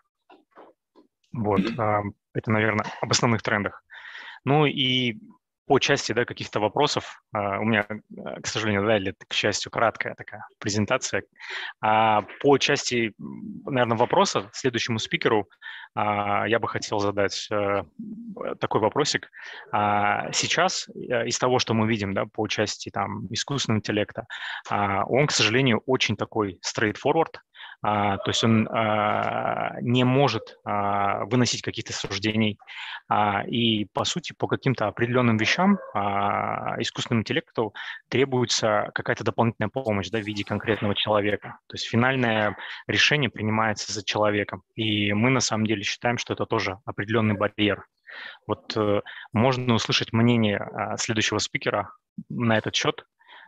Вот. А, это, наверное, об основных трендах. Ну и по части, да, каких-то вопросов, uh, у меня, к сожалению, да, или, к счастью, краткая такая презентация. Uh, по части, наверное, вопроса следующему спикеру uh, я бы хотел задать uh, такой вопросик. Uh, сейчас uh, из того, что мы видим, да, по части там, искусственного интеллекта, uh, он, к сожалению, очень такой straightforward. Uh, то есть он uh, не может uh, выносить каких-то суждений. Uh, и, по сути, по каким-то определенным вещам uh, искусственному интеллекту требуется какая-то дополнительная помощь, да, в виде конкретного человека. То есть финальное решение принимается за человеком. И мы, на самом деле, считаем, что это тоже определенный барьер. Вот uh, можно услышать мнение uh, следующего спикера на этот счет,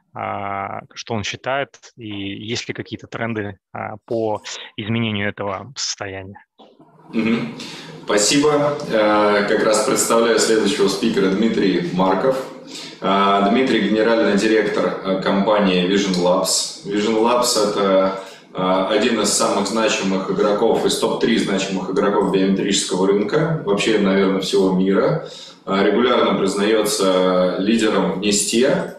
что он считает, и есть ли какие-то тренды по изменению этого состояния. Mm-hmm. Спасибо. Как раз представляю следующего спикера Дмитрий Марков. Дмитрий – генеральный директор компании Vision Labs. Vision Labs – это один из самых значимых игроков, из топ три значимых игроков биометрического рынка, вообще, наверное, всего мира. Регулярно признается лидером в НИСТе,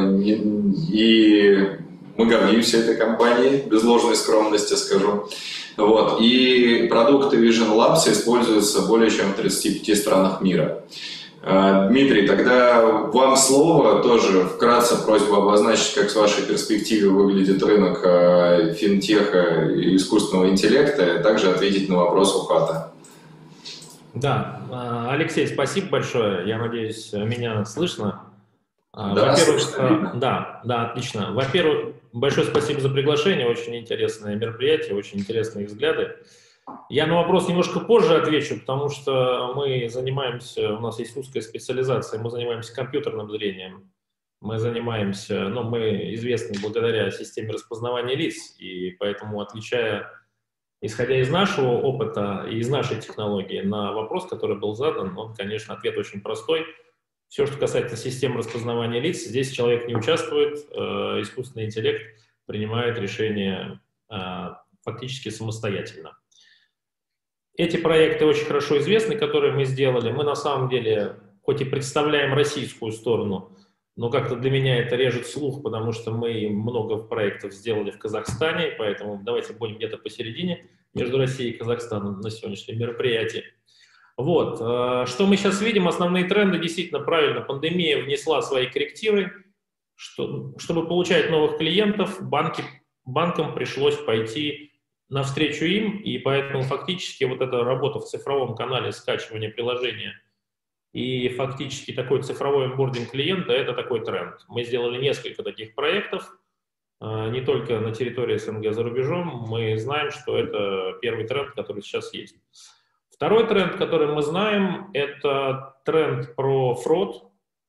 и мы гордимся этой компанией, без ложной скромности скажу. Вот. И продукты Vision Labs используются более чем в тридцати пяти странах мира. Дмитрий, тогда вам слово, тоже вкратце просьба обозначить, как с вашей перспективы выглядит рынок финтеха и искусственного интеллекта, и также ответить на вопрос Ухата. Да, Алексей, спасибо большое. Я надеюсь, меня слышно. Да, Во-первых, да, да, отлично. Во-первых, большое спасибо за приглашение. Очень интересное мероприятие, очень интересные взгляды. Я на вопрос немножко позже отвечу, потому что мы занимаемся, у нас есть узкая специализация, мы занимаемся компьютерным зрением. Мы занимаемся, ну, мы известны благодаря системе распознавания лиц, и поэтому, отличая исходя из нашего опыта и из нашей технологии, на вопрос, который был задан, он, конечно, ответ очень простой. Все, что касается систем распознавания лиц, здесь человек не участвует, э, искусственный интеллект принимает решение э, фактически самостоятельно. Эти проекты очень хорошо известны, которые мы сделали. Мы на самом деле, хоть и представляем российскую сторону, но как-то для меня это режет слух, потому что мы много проектов сделали в Казахстане, поэтому давайте будем где-то посередине между Россией и Казахстаном на сегодняшнем мероприятии. Вот. Что мы сейчас видим? Основные тренды, действительно, правильно, пандемия внесла свои коррективы. Что, чтобы получать новых клиентов, банки, банкам пришлось пойти навстречу им, и поэтому фактически вот эта работа в цифровом канале скачивания приложения и фактически такой цифровой онбординг клиента – это такой тренд. Мы сделали несколько таких проектов, не только на территории СНГ, за рубежом. Мы знаем, что это первый тренд, который сейчас есть. Второй тренд, который мы знаем, это тренд про фрод,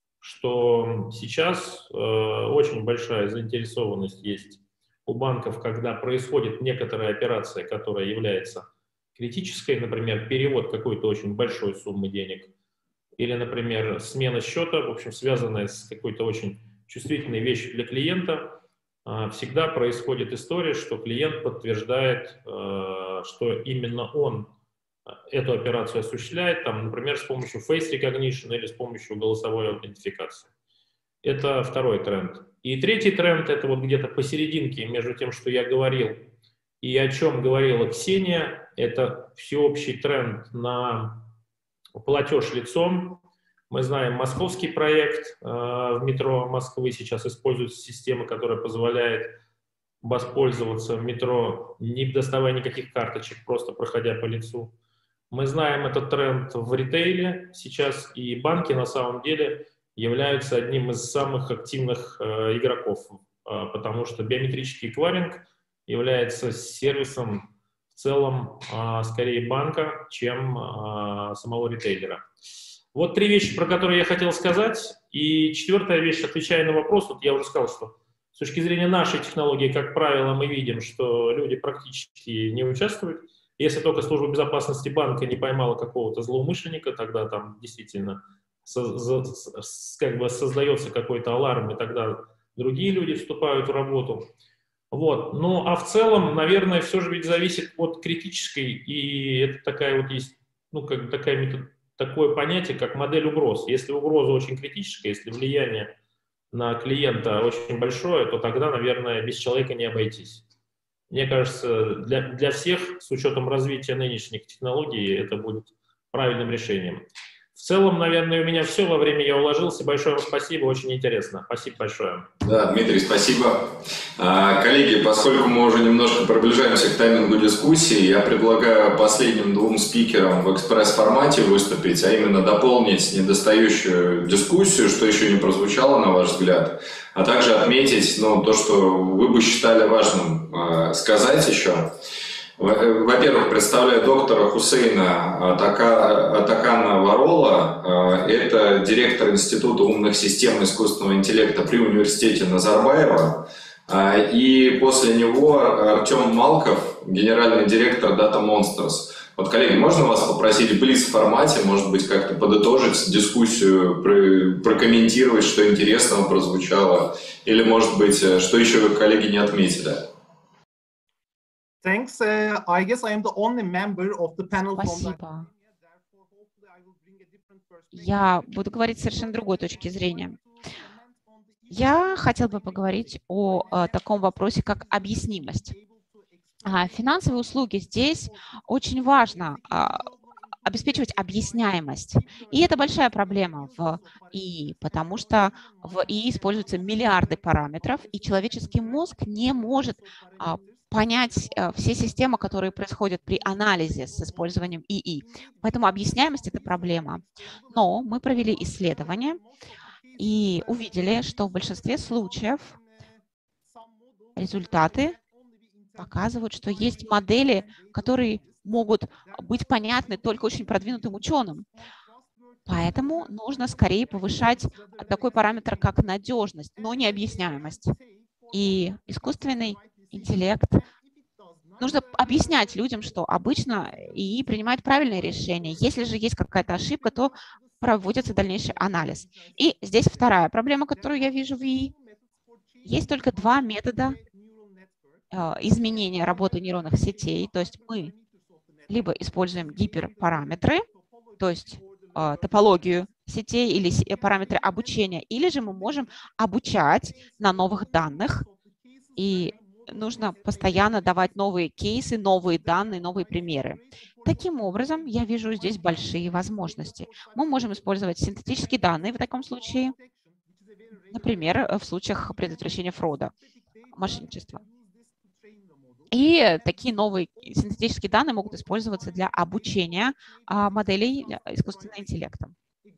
что сейчас э, очень большая заинтересованность есть у банков, когда происходит некоторая операция, которая является критической, например, перевод какой-то очень большой суммы денег, или, например, смена счета, в общем, связанная с какой-то очень чувствительной вещью для клиента, э, всегда происходит история, что клиент подтверждает, э, что именно он эту операцию осуществляет, там, например, с помощью face recognition или с помощью голосовой аутентификации. Это второй тренд. И третий тренд – это вот где-то посерединке между тем, что я говорил, и о чем говорила Ксения. Это всеобщий тренд на платеж лицом. Мы знаем московский проект э, в метро Москвы. Сейчас используется система, которая позволяет воспользоваться в метро, не доставая никаких карточек, просто проходя по лицу. Мы знаем этот тренд в ритейле сейчас, и банки на самом деле являются одним из самых активных э, игроков, э, потому что биометрический эквайринг является сервисом в целом э, скорее банка, чем э, самого ритейлера. Вот три вещи, про которые я хотел сказать. И четвертая вещь, отвечая на вопрос, вот я уже сказал, что с точки зрения нашей технологии, как правило, мы видим, что люди практически не участвуют. Если только служба безопасности банка не поймала какого-то злоумышленника, тогда там действительно как бы создается какой-то аларм, и тогда другие люди вступают в работу. Вот. Ну, а в целом, наверное, все же ведь зависит от критической, и это такая вот есть, ну, как такая метод, такое понятие, как модель угроз. Если угроза очень критическая, если влияние на клиента очень большое, то тогда, наверное, без человека не обойтись. Мне кажется, для, для всех, с учетом развития нынешних технологий, это будет правильным решением. В целом, наверное, у меня все. Во время я уложился. Большое вам спасибо, очень интересно. Спасибо большое. Да, Дмитрий, спасибо. А, коллеги, поскольку мы уже немножко приближаемся к таймингу дискуссии, я предлагаю последним двум спикерам в экспресс-формате выступить, а именно дополнить недостающую дискуссию, что еще не прозвучало, на ваш взгляд, а также отметить ну, то, что вы бы считали важным э, сказать еще. Во-первых, представляю доктора Хусейна Атакана Варола. Это директор Института умных систем искусственного интеллекта при университете Назарбаева. И после него Артем Малков, генеральный директор Data Monsters. Вот, коллеги, можно вас попросить в блиц-формате, может быть, как-то подытожить дискуссию, прокомментировать, что интересного прозвучало, или, может быть, что еще коллеги не отметили? Thanks. Uh, I guess I am the only member of the panel. Спасибо. Я буду говорить совершенно другой точки зрения. Я хотел бы поговорить о, о таком вопросе, как объяснимость. А, финансовые услуги здесь очень важно а, обеспечивать объясняемость. И это большая проблема в ИИ, потому что в ИИ используются миллиарды параметров, и человеческий мозг не может а, понять все системы, которые происходят при анализе с использованием ИИ. Поэтому объясняемость – это проблема. Но мы провели исследование и увидели, что в большинстве случаев результаты показывают, что есть модели, которые могут быть понятны только очень продвинутым ученым. Поэтому нужно скорее повышать такой параметр, как надежность, но не объясняемость. И искусственный интеллект нужно объяснять людям, что обычно и принимают правильные решения. Если же есть какая-то ошибка, то проводится дальнейший анализ. И здесь вторая проблема, которую я вижу в ИИ. Есть только два метода э, изменения работы нейронных сетей. То есть мы либо используем гиперпараметры, то есть э, топологию сетей или параметры обучения, или же мы можем обучать на новых данных, и нужно постоянно давать новые кейсы, новые данные, новые примеры. Таким образом, я вижу здесь большие возможности. Мы можем использовать синтетические данные в таком случае, например, в случаях предотвращения фрода, мошенничества. И такие новые синтетические данные могут использоваться для обучения а, моделей искусственного интеллекта.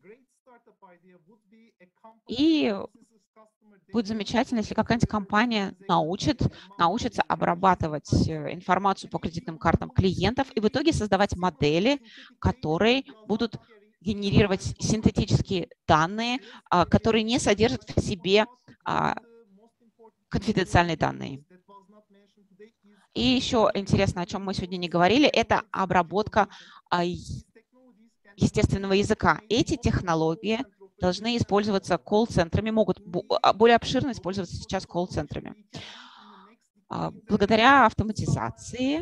И будет замечательно, если какая-нибудь компания научит, научится обрабатывать информацию по кредитным картам клиентов и в итоге создавать модели, которые будут генерировать синтетические данные, которые не содержат в себе конфиденциальные данные. И еще интересно, о чем мы сегодня не говорили, это обработка естественного языка. Эти технологии должны использоваться колл-центрами, могут более обширно использоваться сейчас колл-центрами. Благодаря автоматизации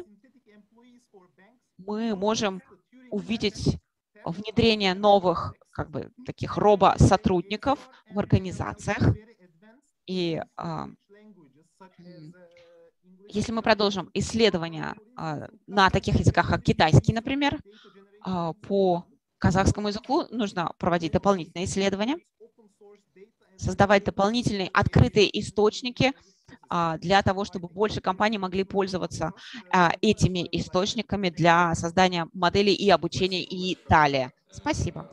мы можем увидеть внедрение новых, как бы, таких робо-сотрудников в организациях. И а, если мы продолжим исследования а, на таких языках, как китайский, например, а, по казахскому языку нужно проводить дополнительные исследования, создавать дополнительные открытые источники а, для того, чтобы больше компаний могли пользоваться а, этими источниками для создания моделей и обучения и далее. Спасибо.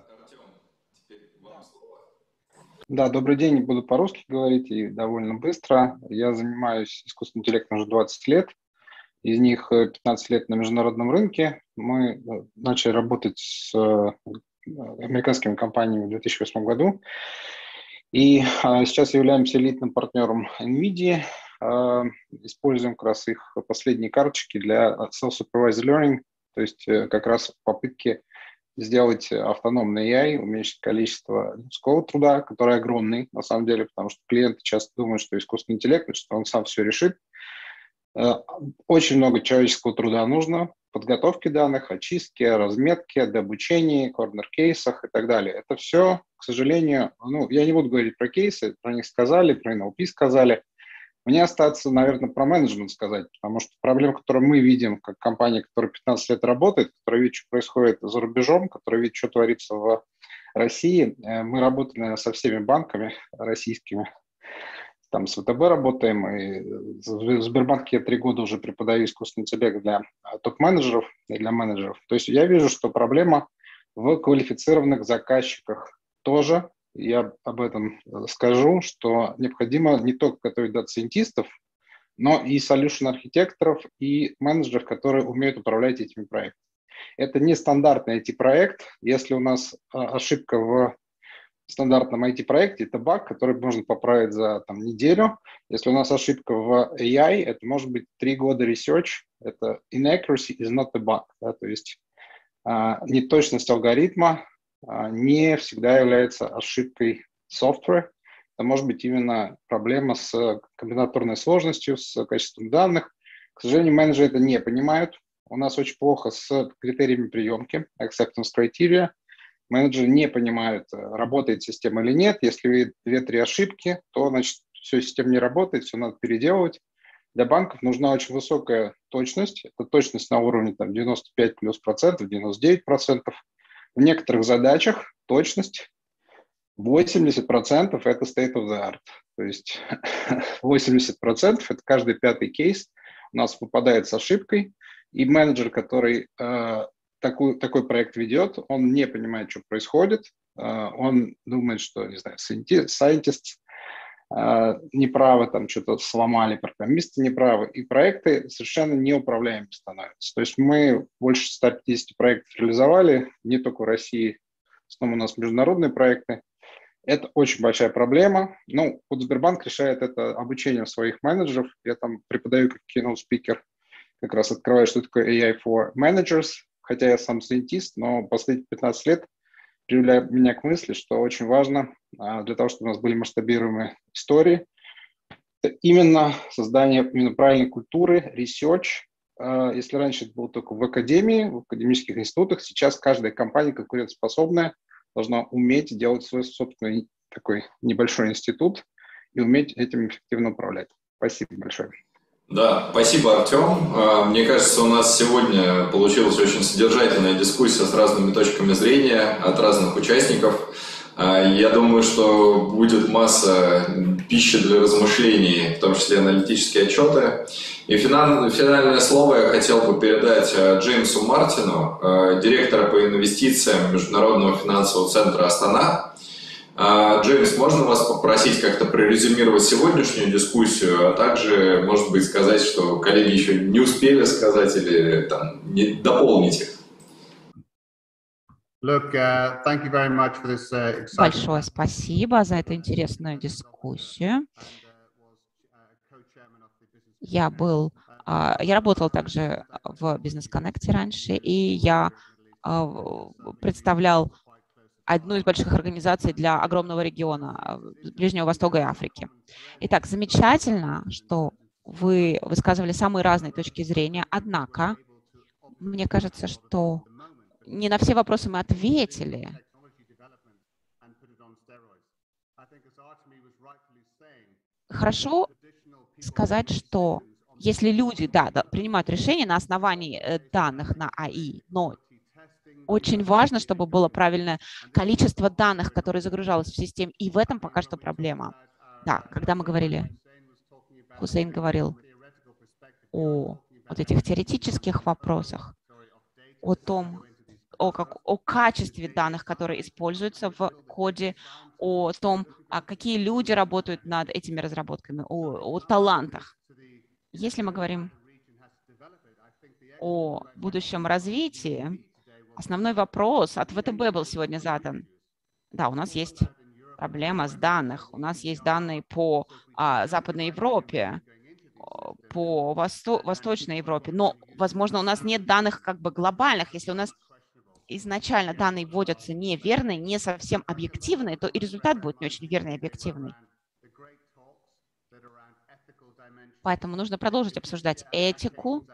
Да, добрый день. Буду по-русски говорить и довольно быстро. Я занимаюсь искусственным интеллектом уже двадцать лет. Из них пятнадцать лет на международном рынке. Мы начали работать с американскими компаниями в две тысячи восьмом году. И сейчас являемся элитным партнером NVIDIA. Используем как раз их последние карточки для self-supervised learning, то есть как раз попытки сделать автономный эй ай, уменьшить количество людского труда, который огромный на самом деле, потому что клиенты часто думают, что искусственный интеллект, что он сам все решит. Очень много человеческого труда нужно, подготовки данных, очистки, разметки, обучения, корнер-кейсах и так далее. Это все, к сожалению, ну, я не буду говорить про кейсы, про них сказали, про эн эл пи сказали. Мне остаться, наверное, про менеджмент сказать, потому что проблема, которую мы видим, как компания, которая пятнадцать лет работает, которая видит, что происходит за рубежом, которая видит, что творится в России. Мы работали, наверное, со всеми банками российскими. Там с вэ тэ бэ работаем, и в Сбербанке я три года уже преподаю искусственный интеллект для топ-менеджеров и для менеджеров. То есть я вижу, что проблема в квалифицированных заказчиках тоже. Я об этом скажу, что необходимо не только готовить дата-сайентистов, но и solution-архитекторов и менеджеров, которые умеют управлять этими проектами. Это не стандартный ай ти-проект. Если у нас ошибка в стандартном ай ти-проекте, это баг, который можно поправить за там, неделю. Если у нас ошибка в эй ай, это может быть три года research. Это inaccuracy is not a bug. Да? То есть а, неточность алгоритма а, не всегда является ошибкой software. Это может быть именно проблема с комбинаторной сложностью, с качеством данных. К сожалению, менеджеры это не понимают. У нас очень плохо с критериями приемки, acceptance criteria. Менеджеры не понимают, работает система или нет. Если видят две-три ошибки, то, значит, все, система не работает, все надо переделывать. Для банков нужна очень высокая точность. Это точность на уровне там, девяносто пять плюс процентов, девяносто девять процентов. В некоторых задачах точность восемьдесят процентов – это state of the art. То есть восемьдесят процентов – это каждый пятый кейс у нас выпадает с ошибкой. И менеджер, который э, такой, такой проект ведет, он не понимает, что происходит. Э, он думает, что, не знаю, scientists э, неправы, там что-то сломали, программисты неправы. И проекты совершенно неуправляемыми становятся. То есть мы больше ста пятидесяти проектов реализовали, не только в России, в основном у нас международные проекты. Это очень большая проблема. Ну, вот Сбербанк решает это обучением своих менеджеров. Я там преподаю как keynote speaker. как раз открываю, что такое эй ай for Managers, хотя я сам сайентист, но последние пятнадцать лет привели меня к мысли, что очень важно для того, чтобы у нас были масштабируемые истории, это именно создание именно правильной культуры, research. Если раньше это было только в академии, в академических институтах, сейчас каждая компания конкурентоспособная должна уметь делать свой собственный такой небольшой институт и уметь этим эффективно управлять. Спасибо большое. Да, спасибо, Артем. Мне кажется, у нас сегодня получилась очень содержательная дискуссия с разными точками зрения от разных участников. Я думаю, что будет масса пищи для размышлений, в том числе аналитические отчеты. И финальное слово я хотел бы передать Джеймсу Мартину, директора по инвестициям Международного финансового центра Астана. Джеймс, можно вас попросить как-то прорезюмировать сегодняшнюю дискуссию, а также, может быть, сказать, что коллеги еще не успели сказать или там, не, дополнить их? Look, uh, thank you very much for this, uh, exciting... Большое спасибо за эту интересную дискуссию. Я был, uh, я работал также в Business Connect раньше, и я uh, представлял одну из больших организаций для огромного региона Ближнего Востока и Африки. Итак, замечательно, что вы высказывали самые разные точки зрения, однако мне кажется, что не на все вопросы мы ответили. Хорошо сказать, что если люди да, да, принимают решения на основании данных на эй ай, но очень важно, чтобы было правильное количество данных, которые загружалось в систему, и в этом пока что проблема. Да, когда мы говорили, Хусейн говорил о вот этих теоретических вопросах, о том, о, как, о качестве данных, которые используются в коде, о том, а какие люди работают над этими разработками, о, о талантах. Если мы говорим о будущем развитии, основной вопрос от вэ тэ бэ был сегодня задан. Да, у нас есть проблема с данных. У нас есть данные по а, Западной Европе, по Восто- Восточной Европе, но, возможно, у нас нет данных как бы глобальных. Если у нас изначально данные вводятся неверные, не совсем объективные, то и результат будет не очень верный и объективный. Поэтому нужно продолжить обсуждать этику.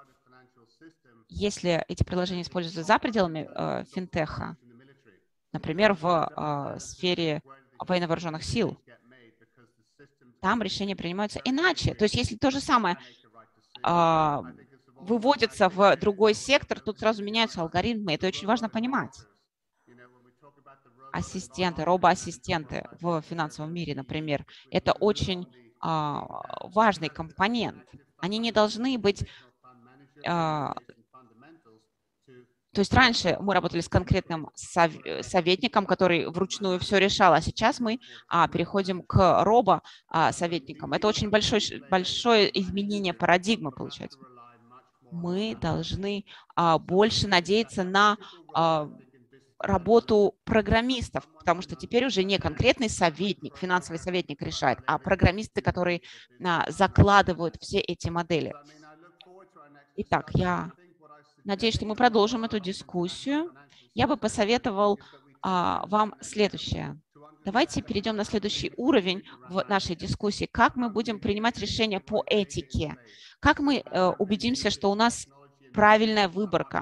Если эти приложения используются за пределами э, финтеха, например, в э, сфере военно-вооруженных сил, там решения принимаются иначе. То есть если то же самое э, выводится в другой сектор, тут сразу меняются алгоритмы. Это очень важно понимать. Ассистенты, робоассистенты в финансовом мире, например, это очень э, важный компонент. Они не должны быть... Э, То есть раньше мы работали с конкретным советником, который вручную все решал, а сейчас мы а, переходим к робо-советникам. Это очень большое, большое изменение парадигмы, получается. Мы должны а, больше надеяться на а, работу программистов, потому что теперь уже не конкретный советник, финансовый советник решает, а программисты, которые а, закладывают все эти модели. Итак, я... Надеюсь, что мы продолжим эту дискуссию. Я бы посоветовал а, вам следующее. Давайте перейдем на следующий уровень в нашей дискуссии. Как мы будем принимать решения по этике? Как мы э, убедимся, что у нас правильная выборка?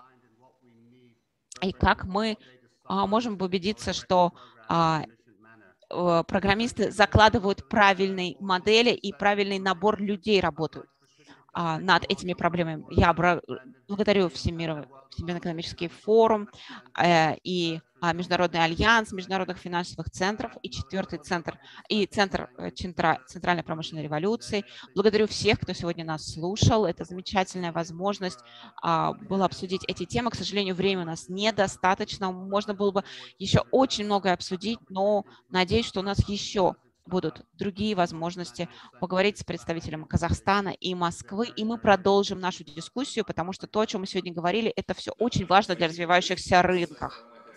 И как мы а, можем убедиться, что а, э, программисты закладывают правильные модели и правильный набор людей работают над этими проблемами. Я благодарю Всемирный экономический форум э, и а, Международный альянс международных финансовых центров и четвертый центр, и Центр центра, Центральной промышленной революции. Благодарю всех, кто сегодня нас слушал. Это замечательная возможность а, была обсудить эти темы. К сожалению, времени у нас недостаточно. Можно было бы еще очень многое обсудить, но надеюсь, что у нас еще будут другие возможности поговорить с представителем Казахстана и Москвы, и мы продолжим нашу дискуссию, потому что то, о чем мы сегодня говорили, это все очень важно для развивающихся рынков.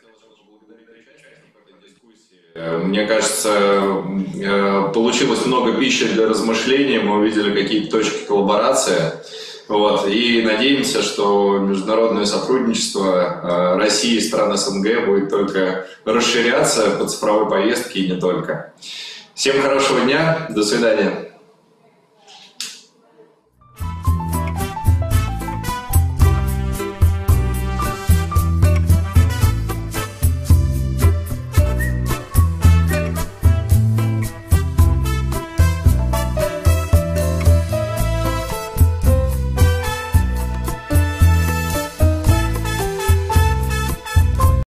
Мне кажется, получилось много пищи для размышлений, мы увидели какие-то точки коллаборации. Вот. И надеемся, что международное сотрудничество России и стран СНГ будет только расширяться по цифровой повестке и не только. Всем хорошего дня, до свидания.